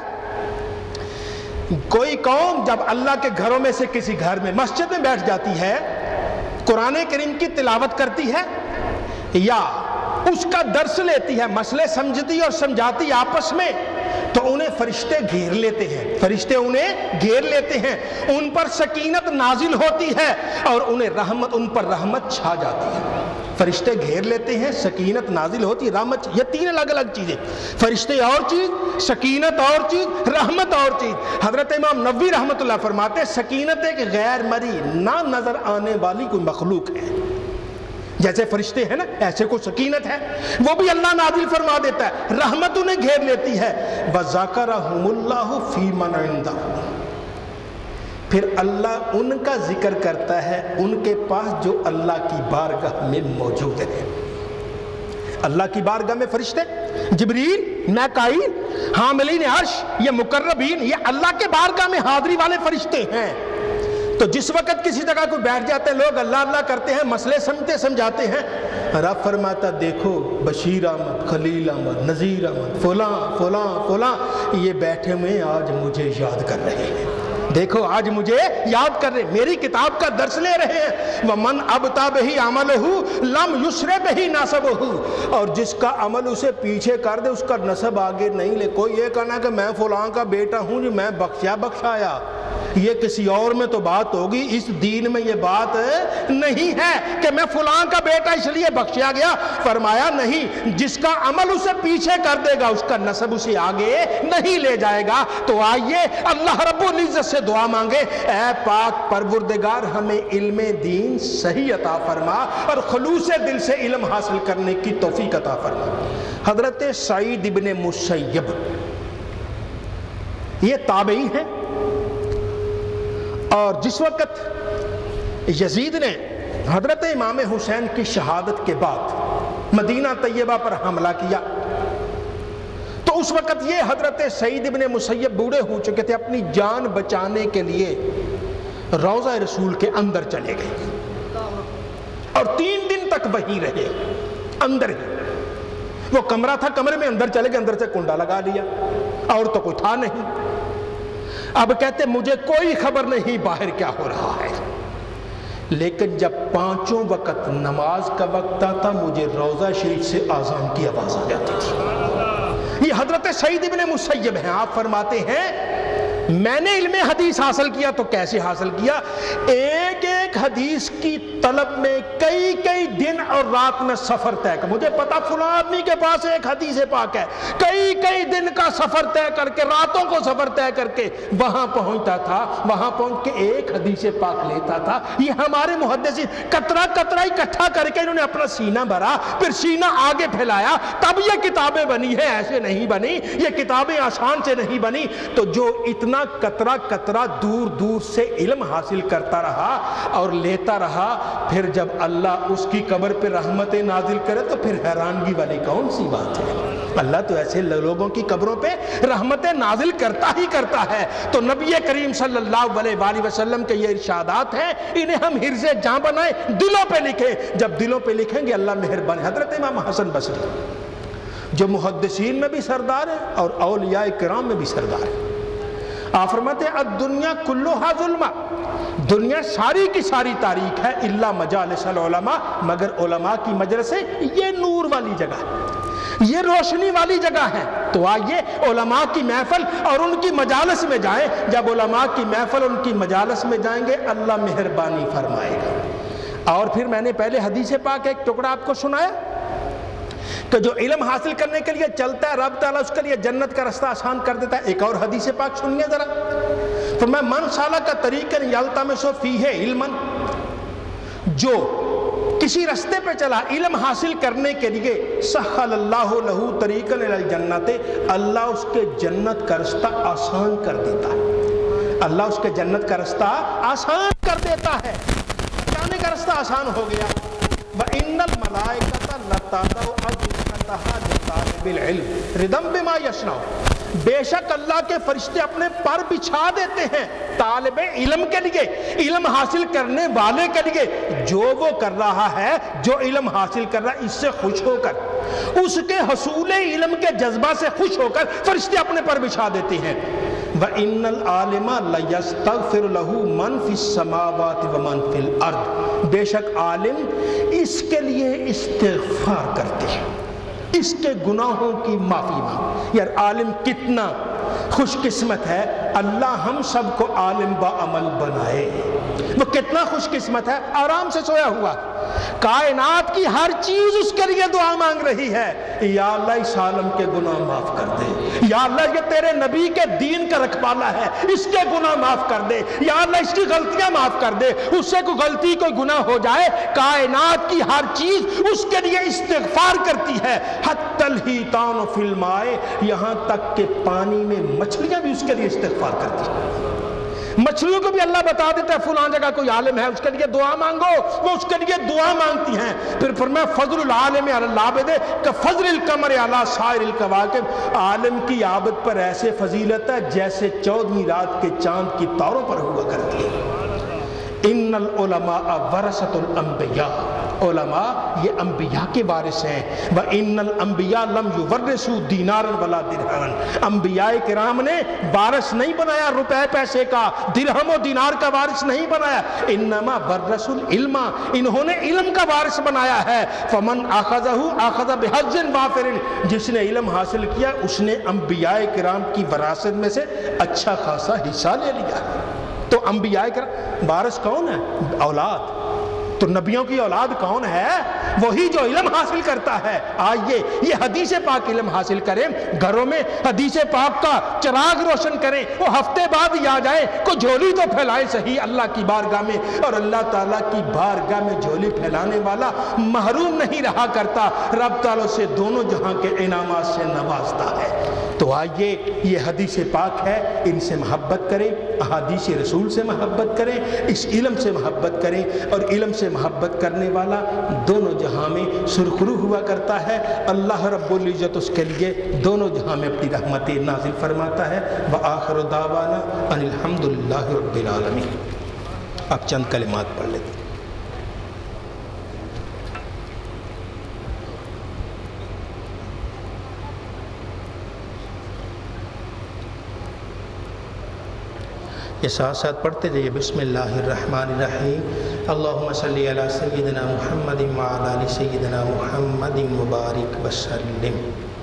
کوئی قوم جب اللہ کے گھروں میں سے کسی گھر میں مسجد میں بیٹھ جاتی ہے، قرآن کریم کی تلاوت کرتی ہے یا اس کا درس لیتی ہے، مسئلے سمجھتی اور سمجھاتی آپس میں، تو انہیں فرشتے گھیر لیتے ہیں، فرشتے انہیں گھیر لیتے ہیں، ان پر سکینت نازل ہوتی ہے اور ان پر رحمت چھا جاتی ہے۔ فرشتے گھیر لیتے ہیں، سکینت نازل ہوتی، رحمت، یہ 3 الگ الگ چیزیں، فرشتے اور چیز، سکینت اور چیز، رحمت اور چیز۔ حضرت امام نووی رحمۃ اللہ فرماتے ہیں سکینت ایک غیر مرئی نہ نظر آنے والی کوئی مخلوق ہے، جیسے فرشتے ہیں نا ایسے کوئی سکینت ہے، وہ بھی اللہ نازل فرما دیتا ہے، رحمت انہیں گھیر لیتی ہے۔ وَذَكَرَهُمُ اللَّهُ فِي مَنْ عِنْدَهُ، پھر اللہ ان کا ذکر کرتا ہے ان کے پاس جو اللہ کی بارگاہ میں موجود ہیں۔ اللہ کی بارگاہ میں فرشتے جبریل، میکائیل، حاملین عرش، یہ مقربین، یہ اللہ کے بارگاہ میں حاضری والے فرشتے ہیں۔ تو جس وقت کسی جگہ کوئی بیٹھ جاتے ہیں لوگ، اللہ اللہ کرتے ہیں، مسئلے سمجھاتے ہیں، رب فرماتا دیکھو بشیر احمد، خلیل احمد، نذیر احمد، فلاں فلاں فلاں یہ بیٹھے ہوئے آج مجھے یاد کر رہے ہیں، دیکھو آج مجھے یاد کر رہے، میری کتاب کا درس لے رہے ہیں۔ وَمَنْ أَبْطَأَ بِهِ عَمَلُهُ لَمْ يُسْرِعْ بِهِ نَسَبُهُ، اور جس کا عمل اسے پیچھے کر دے اس کا نسب آگے نہیں لے۔ کوئی یہ کہنا کہ میں فلاں کا بیٹا ہوں جی میں بخشایا، یہ کسی اور میں تو بات ہوگی، اس دین میں یہ بات نہیں ہے کہ میں فلاں کا بیٹا اس لیے بخشیا گیا۔ فرمایا نہیں، جس کا عمل اسے پیچھے کر دے گا اس کا نسب اسے آگے نہیں لے جائے گا۔ تو آئیے اللہ رب العزت سے دعا مانگے، اے پاک پروردگار ہمیں علم دین صحیح عطا فرما اور خلوص دل سے علم حاصل کرنے کی توفیق عطا فرما۔ حضرت سعید ابن مسیب یہ تابعی ہیں، اور جس وقت یزید نے حضرت امام حسین کی شہادت کے بعد مدینہ طیبہ پر حملہ کیا تو اس وقت یہ حضرت سعید ابن مسیب بوڑھے ہو چکے تھے، اپنی جان بچانے کے لیے روضہ رسول کے اندر چلے گئے اور 3 دن تک وہیں رہے اندر ہی۔ وہ کمرہ تھا، کمرے میں اندر چلے گئے، اندر سے کنڈا لگا لیا اور تو کوئی تھا نہیں۔ اب کہتے مجھے کوئی خبر نہیں باہر کیا ہو رہا ہے، لیکن جب 5 وقت نماز کا وقت آتا مجھے روضہ شریف سے اذان کی آواز آ جاتی تھی۔ یہ حضرت سعید ابن مسیب ہیں، آپ فرماتے ہیں میں نے علم حدیث حاصل کیا تو کیسے حاصل کیا؟ ایک ایک حدیث کی طلب میں کئی کئی دن اور رات میں سفر طے کر، مجھے پتا فلاں آدمی کے پاس ایک حدیث پاک ہے، کئی کئی دن کا سفر طے کر کے، راتوں کو سفر طے کر کے وہاں پہنچتا تھا، وہاں پہنچ کے ایک حدیث پاک لیتا تھا۔ یہ ہمارے محدثین قطرہ قطرہ اکٹھا کر کے انہوں نے اپنا سینہ بھرا، پھر سینہ آگے پھیلایا، تب یہ کتابیں بنی ہیں، ایسے نہیں بنی، یہ کتابیں آسان سے نہیں بنی۔ تو جو اتنا قطرہ قطرہ دور دور سے علم حاصل کرتا رہا اور لیتا رہا، پھر جب اللہ اس کی قبر پہ رحمت نازل کرے تو پھر حیرانگی والی کون سی بات ہے؟ اللہ تو ایسے لوگوں کی قبروں پہ رحمت نازل کرتا ہی کرتا ہے۔ تو نبی کریم صلی اللہ علیہ وآلہ وسلم کے یہ ارشادات ہیں، انہیں ہم حرز جاں بنائیں، دلوں پہ لکھیں۔ جب دلوں پہ لکھیں گے اللہ مہربان۔ حضرت امام حسن بصری جو محدثین میں بھی سردار ہیں اور اولیاء کرام میں بھی سردار ہیں، آپ فرماتے ہیں الدنیا کلھا ظلمہ، دنیا ساری کی ساری تاریک ہے، الا مجالس العلماء، مگر علماء کی مجلسیں یہ نور والی جگہ ہے، یہ روشنی والی جگہ ہے۔ تو آئیے علماء کی محفل اور ان کی مجالس میں جائیں۔ جب علماء کی محفل ان کی مجالس میں جائیں گے اللہ مہربانی فرمائے گا۔ اور پھر میں نے پہلے حدیث پاک ایک ٹکڑا آپ کو سنایا کہ جو علم حاصل کرنے کے لیے چلتا ہے رب تعالیٰ اس کے لیے جنت کا رستہ آسان کر دیتا ہے۔ ایک اور حدیث پاک سنیے ذرا، فرمایا من سالک طریقا یلتمس فیہ علما، جو کسی رستے پہ چلا علم حاصل کرنے کے لیے، سہل اللہ لہ طریقا الی الجنت، اللہ اس کے جنت کا رستہ آسان کر دیتا ہے۔ اللہ اس کے جنت کا رستہ آسان کر دیتا ہے، جانے کا رستہ آسان ہو گیا۔ وَإِنَّ الْمَلَائِكَةَ لَتَضَعُ أَجْنِحَتَهَا لِطَالِبِ الْعِلْمِ رِضًا بِمَا يَصْنَعُ، بے شک اللہ کے فرشتے اپنے پر بچھا دیتے ہیں طالب علم کے لیے، علم حاصل کرنے والے کے لیے، جو وہ کر رہا ہے، جو علم حاصل کر رہا ہے اس سے خوش ہو کر، اس کے حصول علم کے جذبہ سے خوش ہو کر فرشتے اپنے پر بچھا دیتے ہیں۔ وَإِنَّ الْعَالِمَ لَيَسْتَغْفِرُ لَهُ مَنْ فِي السَّمَاوَاتِ وَمَنْ فِي الْأَرْضِ، بے شک عالم اس کے لیے استغفار کرتے ہیں، اس کے گناہوں کی معافی مانگ۔ یار عالم کتنا خوش قسمت ہے، اللہ ہم سب کو عالم با عمل بنائے۔ وہ کتنا خوش قسمت ہے، آرام سے سویا ہوا، کائنات کی ہر چیز اس کے لیے دعا مانگ رہی ہے، یا اللہ اس عالم کے گناہ معاف کر دے، یا اللہ یہ تیرے نبی کے دین کا رکھوالا ہے، اس کے گناہ معاف کر دے، یا اللہ اس کی غلطیاں معاف کر دے۔ اس سے کوئی غلطی کوئی گناہ ہو جائے، کائنات کی ہر چیز اس کے لیے استغفار کرتی ہے۔ حتی الحیتان فی الماء، یہاں تک کہ پانی میں مچھلیاں بھی اس کے لیے استغفار کرتی ہیں۔ مچھلیوں کو بھی اللہ بتا دیتا ہے فلاں جگہ کوئی عالم ہے، اس کے لیے دعا مانگو، وہ اس کے لیے دعا مانگتی ہیں۔ پھر فرمایا فضل العالم علی العابد کفضل القمر علی سائر الکواکب، عالم کی عابد پر ایسے فضیلت ہے جیسے 14ویں رات کے چاند کی تاروں پر ہوا کرتی ہے۔ ان العلماء ورثۃ الانبیاء، علماء یہ انبیاء کے وارث ہیں۔ وَإِنَّ الْأَنْبِيَاءَ لَمْ يُوَرِّثُوا دِينَارًا وَلَا دِرْهَمًا، انبیاء کرام نے وارث نہیں بنایا روپے پیسے کا، درہم و دینار کا وارث نہیں بنایا، انما ورثوا العلم، انہوں نے علم کا وارث بنایا ہے۔ فَمَنْ أَخَذَهُ أَخَذَ بِحَظٍّ وَافِرٍ، جس نے علم حاصل کیا اس نے انبیاء کرام کی وراثت میں سے اچھا خاصا حصہ لے لیا۔ تو انبیاء کرام وارث کون ہے؟ اولاد. تو نبیوں کی اولاد کون ہے؟ وہی جو علم حاصل کرتا ہے. آئیے یہ حدیث پاک علم حاصل کریں, گھروں میں حدیث پاک کا چراغ روشن کریں. وہ ہفتے بعد یا جائیں, کوئی جھولی تو پھیلائیں صحیح اللہ کی بارگاہ میں. اور اللہ تعالیٰ کی بارگاہ میں جھولی پھیلانے والا محروم نہیں رہا کرتا, رب تعالیٰ سے دونوں جہاں کے انعامات سے نوازتا ہے. تو آئیے یہ حدیث پاک ہے, ان سے محبت کریں, احادیث رسول سے محبت کریں, اس علم سے محبت کریں. اور علم سے محبت کرنے والا دونوں جہاں میں سرخرو ہوا کرتا ہے. اللہ رب العزت اس کے لیے دونوں جہاں میں اپنی رحمتیں نازل فرماتا ہے. وآخر دعوانا ان الحمدللہ رب العالمین. اب چند کلمات پڑھ لیتے ہیں. یہ ساتھ ساتھ پڑھتے جائیے. بسم اللہ الرحمن الرحیم. اللہم صلی علی سیدنا محمد وعلی آل سیدنا محمد مبارک وسلم.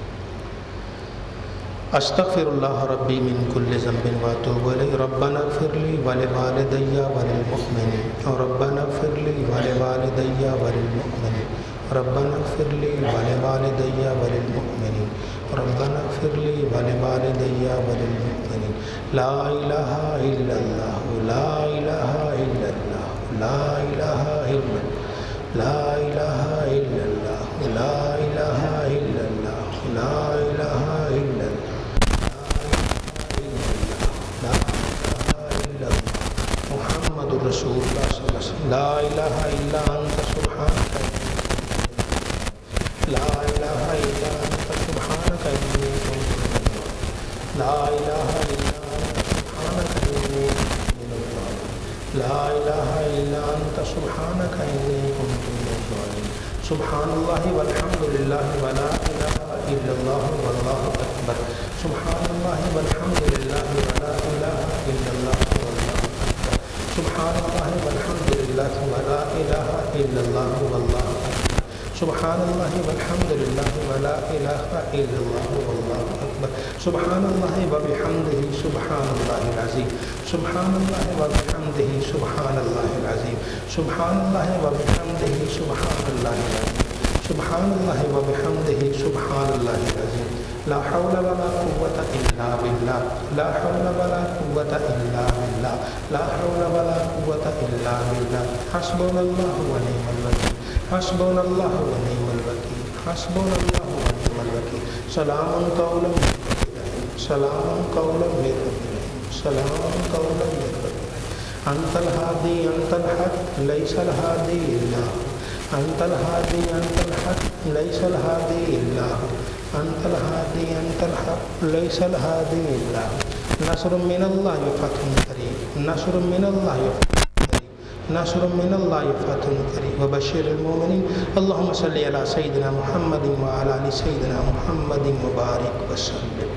استغفر اللہ ربی من کل ذنب واتوب الیہ. ربنا اغفر لی ولوالدی وللمؤمنین. ربنا اغفر لی ولوالدی وللمؤمنین. ربنا اغفر لی ولوالدی وللمؤمنین. ربنا اغفر لی ولوالدی وللمؤمنین. لا الہ الا اللہ, لا الہ الا اللہ, لا الہ الا اللہ, لا الہ الا اللہ, لا الہ الا اللہ, لا الہ الا اللہ, لا الہ الا اللہ, محمد رسول اللہ صلی اللہ علیہ وسلم. لا الہ الا انت سبحانک, لا الہ الا انت سبحانک انی کنت من الظالمین. لا الہ الا لا الہ الا انت سبحانک انی کنت من الظالمین. سبحان اللہ والحمد للہ ولا الہ الا اللہ واللہ اکبر. سبحان اللہ والحمد للہ ولا الہ الا اللہ واللہ اکبر. سبحان اللہ والحمد للہ ولا الہ الا اللہ واللہ اکبر. سبحان اللہ والحمد للہ ولا الہ الا اللہ واللہ اکبر. سبحان اللہ وبحمدہ سبحان اللہ العظیم. سبحان اللہ وبحمدہ سبحان اللہ العظیم. سبحان اللہ وبحمدہ سبحان اللہ العظیم. سبحان اللہ وبحمدہ سبحان اللہ العظیم. لا حول ولا قوة الا باللہ, لا حول ولا قوة الا باللہ, لا حول ولا قوة الا باللہ. حسبنا اللہ ونعم الوکیل, حسبنا اللہ ونعم الوکیل, حسبنا اللہ ونعم الوکیل. سلام قولا من رب الرحیم, سلام قولا من رب الرحیم, سلام قولا من رب الرحیم. انت الہادی انت الحق لیس الہادی الا ہو, انت الہادی انت الحق لیس الہادی الا ہو, انت الہادی انت الحق لیس الہادی الا ہو. نصر من اللہ فتح قریب, نصر من اللہ نصر من اللہ فتح قریب. وبشر المؤمنین. اللہم صلی علی سیدنا محمد وعلی آل سیدنا محمد مبارک وسلم.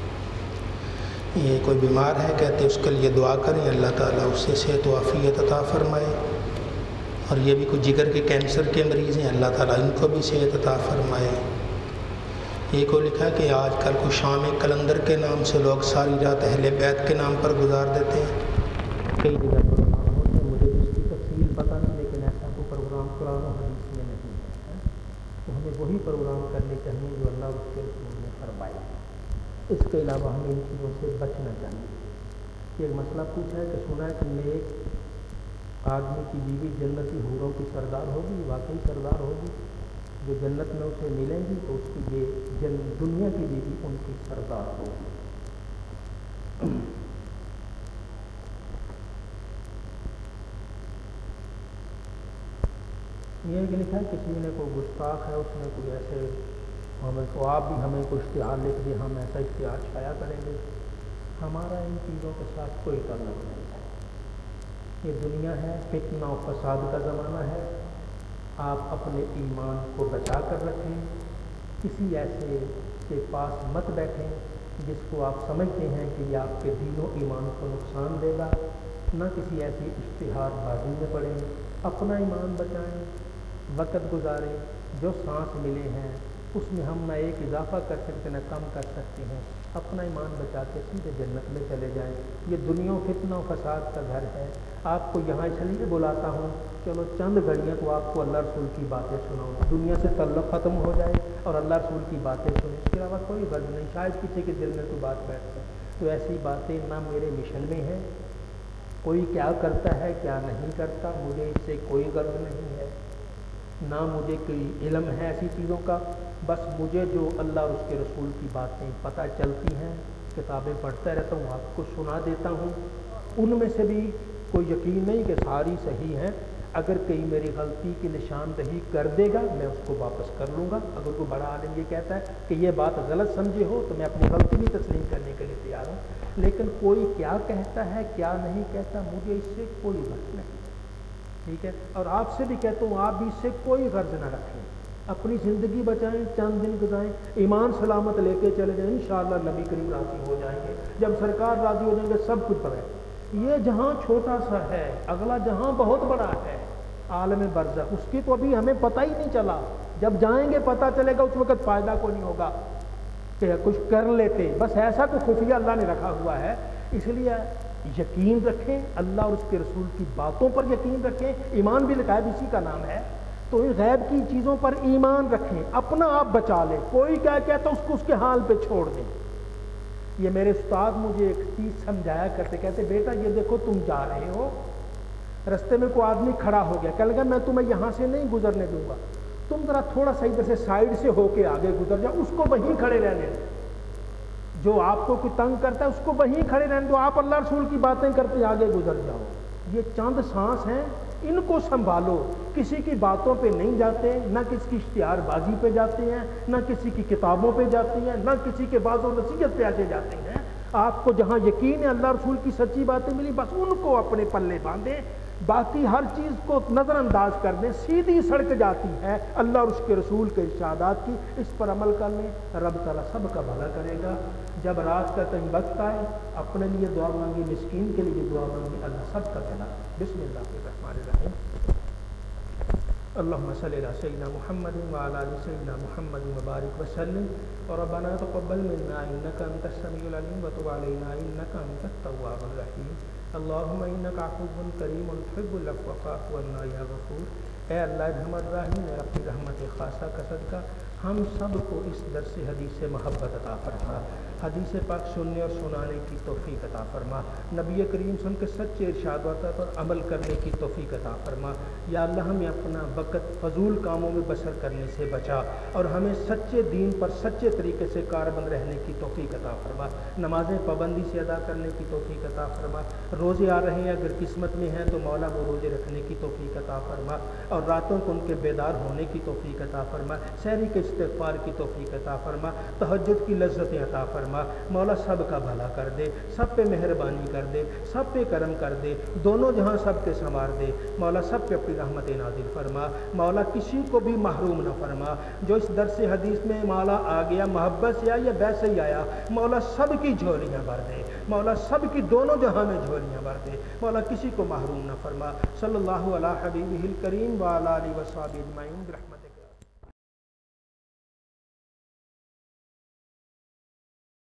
یہ کوئی بیمار ہے کہتے اس کے لیے دعا کریں, اللہ تعالیٰ اس سے صحت و عافیت عطا فرمائے. اور یہ بھی کوئی جگر کے کینسر کے مریض ہیں, اللہ تعالیٰ ان کو بھی صحت عطا فرمائے. یہ کو لکھا کہ آج کل کو شام کلندر کے نام سے لوگ ساری رات اہل بیت کے نام پر گزار دیتے ہیں. کئی جگہ پروگرام ہوتے ہیں, مجھے اس کی تفصیل پتہ نہیں, لیکن ایسا کوئی پروگرام قرآن و حدیث میں نہیں ہے. تو ہمیں وہی پروگرام کرنے چاہیے جو اللہ اس کے رسول نے فرمایا. اس کے علاوہ ہمیں ان چیزوں سے بچنا چاہیے. ایک مسئلہ پوچھا ہے کہ سنا ہے کہ نیک آدمی کی بیوی جنتی حوروں کی سردار ہوگی. واقعی سردار ہوگی. جو جنت میں اسے ملیں گی تو اس کی یہ دنیا کی بیوی ان کی سردار ہوگی. یہ کہ لکھا ہے کسی نے کوئی گستاخ ہے, اس نے کوئی ایسے ہمیں تو آپ بھی ہمیں کوئی اشتہار لکھ دیں, ہم ایسا اشتہار شائع کریں گے. ہمارا ان چیزوں کے ساتھ کوئی تعلق نہیں ہے. یہ دنیا ہے, فتنہ و فساد کا زمانہ ہے. آپ اپنے ایمان کو بچا کر رکھیں. کسی ایسے کے پاس مت بیٹھیں جس کو آپ سمجھتے ہیں کہ یہ آپ کے دین و ایمان کو نقصان دے گا. نہ کسی ایسی اشتہار بازی میں پڑیں. اپنا ایمان بچائیں, وقت گزاریں. جو سانس ملے ہیں اس میں ہم نہ ایک اضافہ کر سکتے نہ کم کر سکتے ہیں. اپنا ایمان بچا کے سیدھے جنت میں چلے جائیں۔ یہ دنیا فتنہ و فساد کا گھر ہے۔ آپ کو یہاں اس لیے بلاتا ہوں، چلو چند گھڑیاں تو آپ کو اللہ رسول کی باتیں سناؤں، دنیا سے تعلق ختم ہو جائے اور اللہ رسول کی باتیں سنیں، اس کے علاوہ کوئی غرض نہیں۔ شاید کسی کے دل میں تو بات بیٹھ جائے۔ تو ایسی باتیں نہ میرے مشن میں ہیں، کوئی کیا کرتا ہے کیا نہیں کرتا مجھے اس سے کوئی غرض نہیں ہے، نہ مجھے کوئی علم ہے ایسی چیزوں کا۔ بس مجھے جو اللہ اور اس کے رسول کی باتیں پتہ چلتی ہیں، کتابیں پڑھتا رہتا ہوں، آپ کو سنا دیتا ہوں۔ ان میں سے بھی کوئی یقین نہیں کہ ساری صحیح ہیں، اگر کہیں میری غلطی کی نشاندہی کر دے گا میں اس کو واپس کر لوں گا۔ اگر کوئی بڑا عالم یہ کہتا ہے کہ یہ بات غلط سمجھے ہو تو میں اپنی غلطی بھی تسلیم کرنے کے لیے تیار ہوں، لیکن کوئی کیا کہتا ہے کیا نہیں کہتا مجھے اس سے کوئی غرض نہیں، ٹھیک ہے؟ اور آپ سے بھی کہتا ہوں آپ بھی اس سے کوئی غرض نہ رکھیں، اپنی زندگی بچائیں، چند دن گزاریں، ایمان سلامت لے کے چلے جائیں، انشاءاللہ نبی کریم راضی ہو جائیں گے۔ جب سرکار راضی ہو جائیں گے سب کچھ پڑے۔ یہ جہاں چھوٹا سا ہے، اگلا جہاں بہت بڑا ہے، عالم برزخ، اس کی تو ابھی ہمیں پتہ ہی نہیں چلا، جب جائیں گے پتہ چلے گا، اس وقت فائدہ کوئی نہیں ہوگا کہ کچھ کر لیتے، بس ایسا کوئی خفیہ اللہ نے رکھا ہوا ہے۔ اس لیے یقین رکھیں، اللہ اور اس کے رسول کی باتوں پر یقین رکھیں، ایمان بھی غیب اسی کا نام ہے، تو ان غیب کی چیزوں پر ایمان رکھیں، اپنا آپ بچا لیں، کوئی کیا کہتا اس کو اس کے حال پہ چھوڑ دیں۔ یہ میرے استاد مجھے ایک چیز سمجھایا کرتے، کہتے بیٹا یہ دیکھو تم جا رہے ہو، رستے میں کوئی آدمی کھڑا ہو گیا، کہنے لگا میں تمہیں یہاں سے نہیں گزرنے دوں گا، تم ذرا تھوڑا سا ادھر سے سائیڈ سے ہو کے آگے گزر جاؤ، اس کو وہیں کھڑے رہنے دو، جو آپ کو کوئی تنگ کرتا ہے اس کو وہیں کھڑے رہنے دو، آپ اللہ رسول کی باتیں کرتے آگے گزر جاؤ۔ یہ چند سانس ہیں، ان کو سنبھالو، کسی کی باتوں پہ نہیں جاتے، نہ کسی کی اشتہار بازی پہ جاتے ہیں، نہ کسی کی کتابوں پہ جاتے ہیں، نہ کسی کے بعض و نصیحت پہ آگے جاتے ہیں۔ آپ کو جہاں یقین ہے اللہ رسول کی سچی باتیں ملی، بس ان کو اپنے پلے باندھیں، باقی ہر چیز کو نظر انداز کر دیں، سیدھی سڑک جاتی ہے اللہ اور اس کے رسول کے ارشادات کی، اس پر عمل کر لیں، رب تعالیٰ سب کا بھلا کرے گا۔ جب رات کا ٹائم وقت آئے اپنے لیے دعا مانگی، مسکین کے لیے دعا مانگی، اللہ سب کا بھلا۔ بسم اللہ الرحمن الرحیم، اللہم صلی علی سیدنا محمد وعلی آل سیدنا محمد وبارک وسلم، ربنا تقبل منا انک انت السمیع العلیم وتب علینا انک انت التواب الرحیم، اللہم انک عفو کریم تحب العفو فاعف عنا یا غفور۔ اے اللہ ارحم الراحمین، اے اپنی رحمت خاصہ کا صدقہ ہم سب کو اس درس حدیث سے محبت عطا فرما، حدیث پاک سننے اور سنانے کی توفیق عطا فرما، نبی کریم سن کے سچے ارشادات پر عمل کرنے کی توفیق عطا فرما۔ یا اللہ ہمیں اپنا وقت فضول کاموں میں بسر کرنے سے بچا اور ہمیں سچے دین پر سچے طریقے سے کاربند رہنے کی توفیق عطا فرما، نمازیں پابندی سے ادا کرنے کی توفیق عطا فرما، روزے آ رہے ہیں اگر قسمت میں ہیں تو مولا وہ روزے رکھنے کی توفیق عطا فرما، اور راتوں کو ان کے بیدار ہونے کی توفیق عطا فرما، سحری کے استغفار کی توفیق عطا فرما، تہجد کی لذتیں عطا فرما، مولا سب کا بھلا کر دے، سب پہ مہربانی کر دے، سب پہ کرم کر دے، دونوں جہاں سب کے سنوار دے، مولا سب پہ اپنی رحمت نازل فرما، مولا کسی کو بھی محروم نہ فرما، جو اس درس حدیث میں مولا آ گیا محبت سے آیا یا ویسے ہی آیا، مولا سب کی جھولیاں بھر دے، مولا سب کی دونوں جہاں میں جھولیاں بھر دے، مولا کسی کو محروم نہ فرما۔ صلی اللہ علی حبیبہ الکریم وعلی آلہ وصحبہ اجمعین برحمتہ۔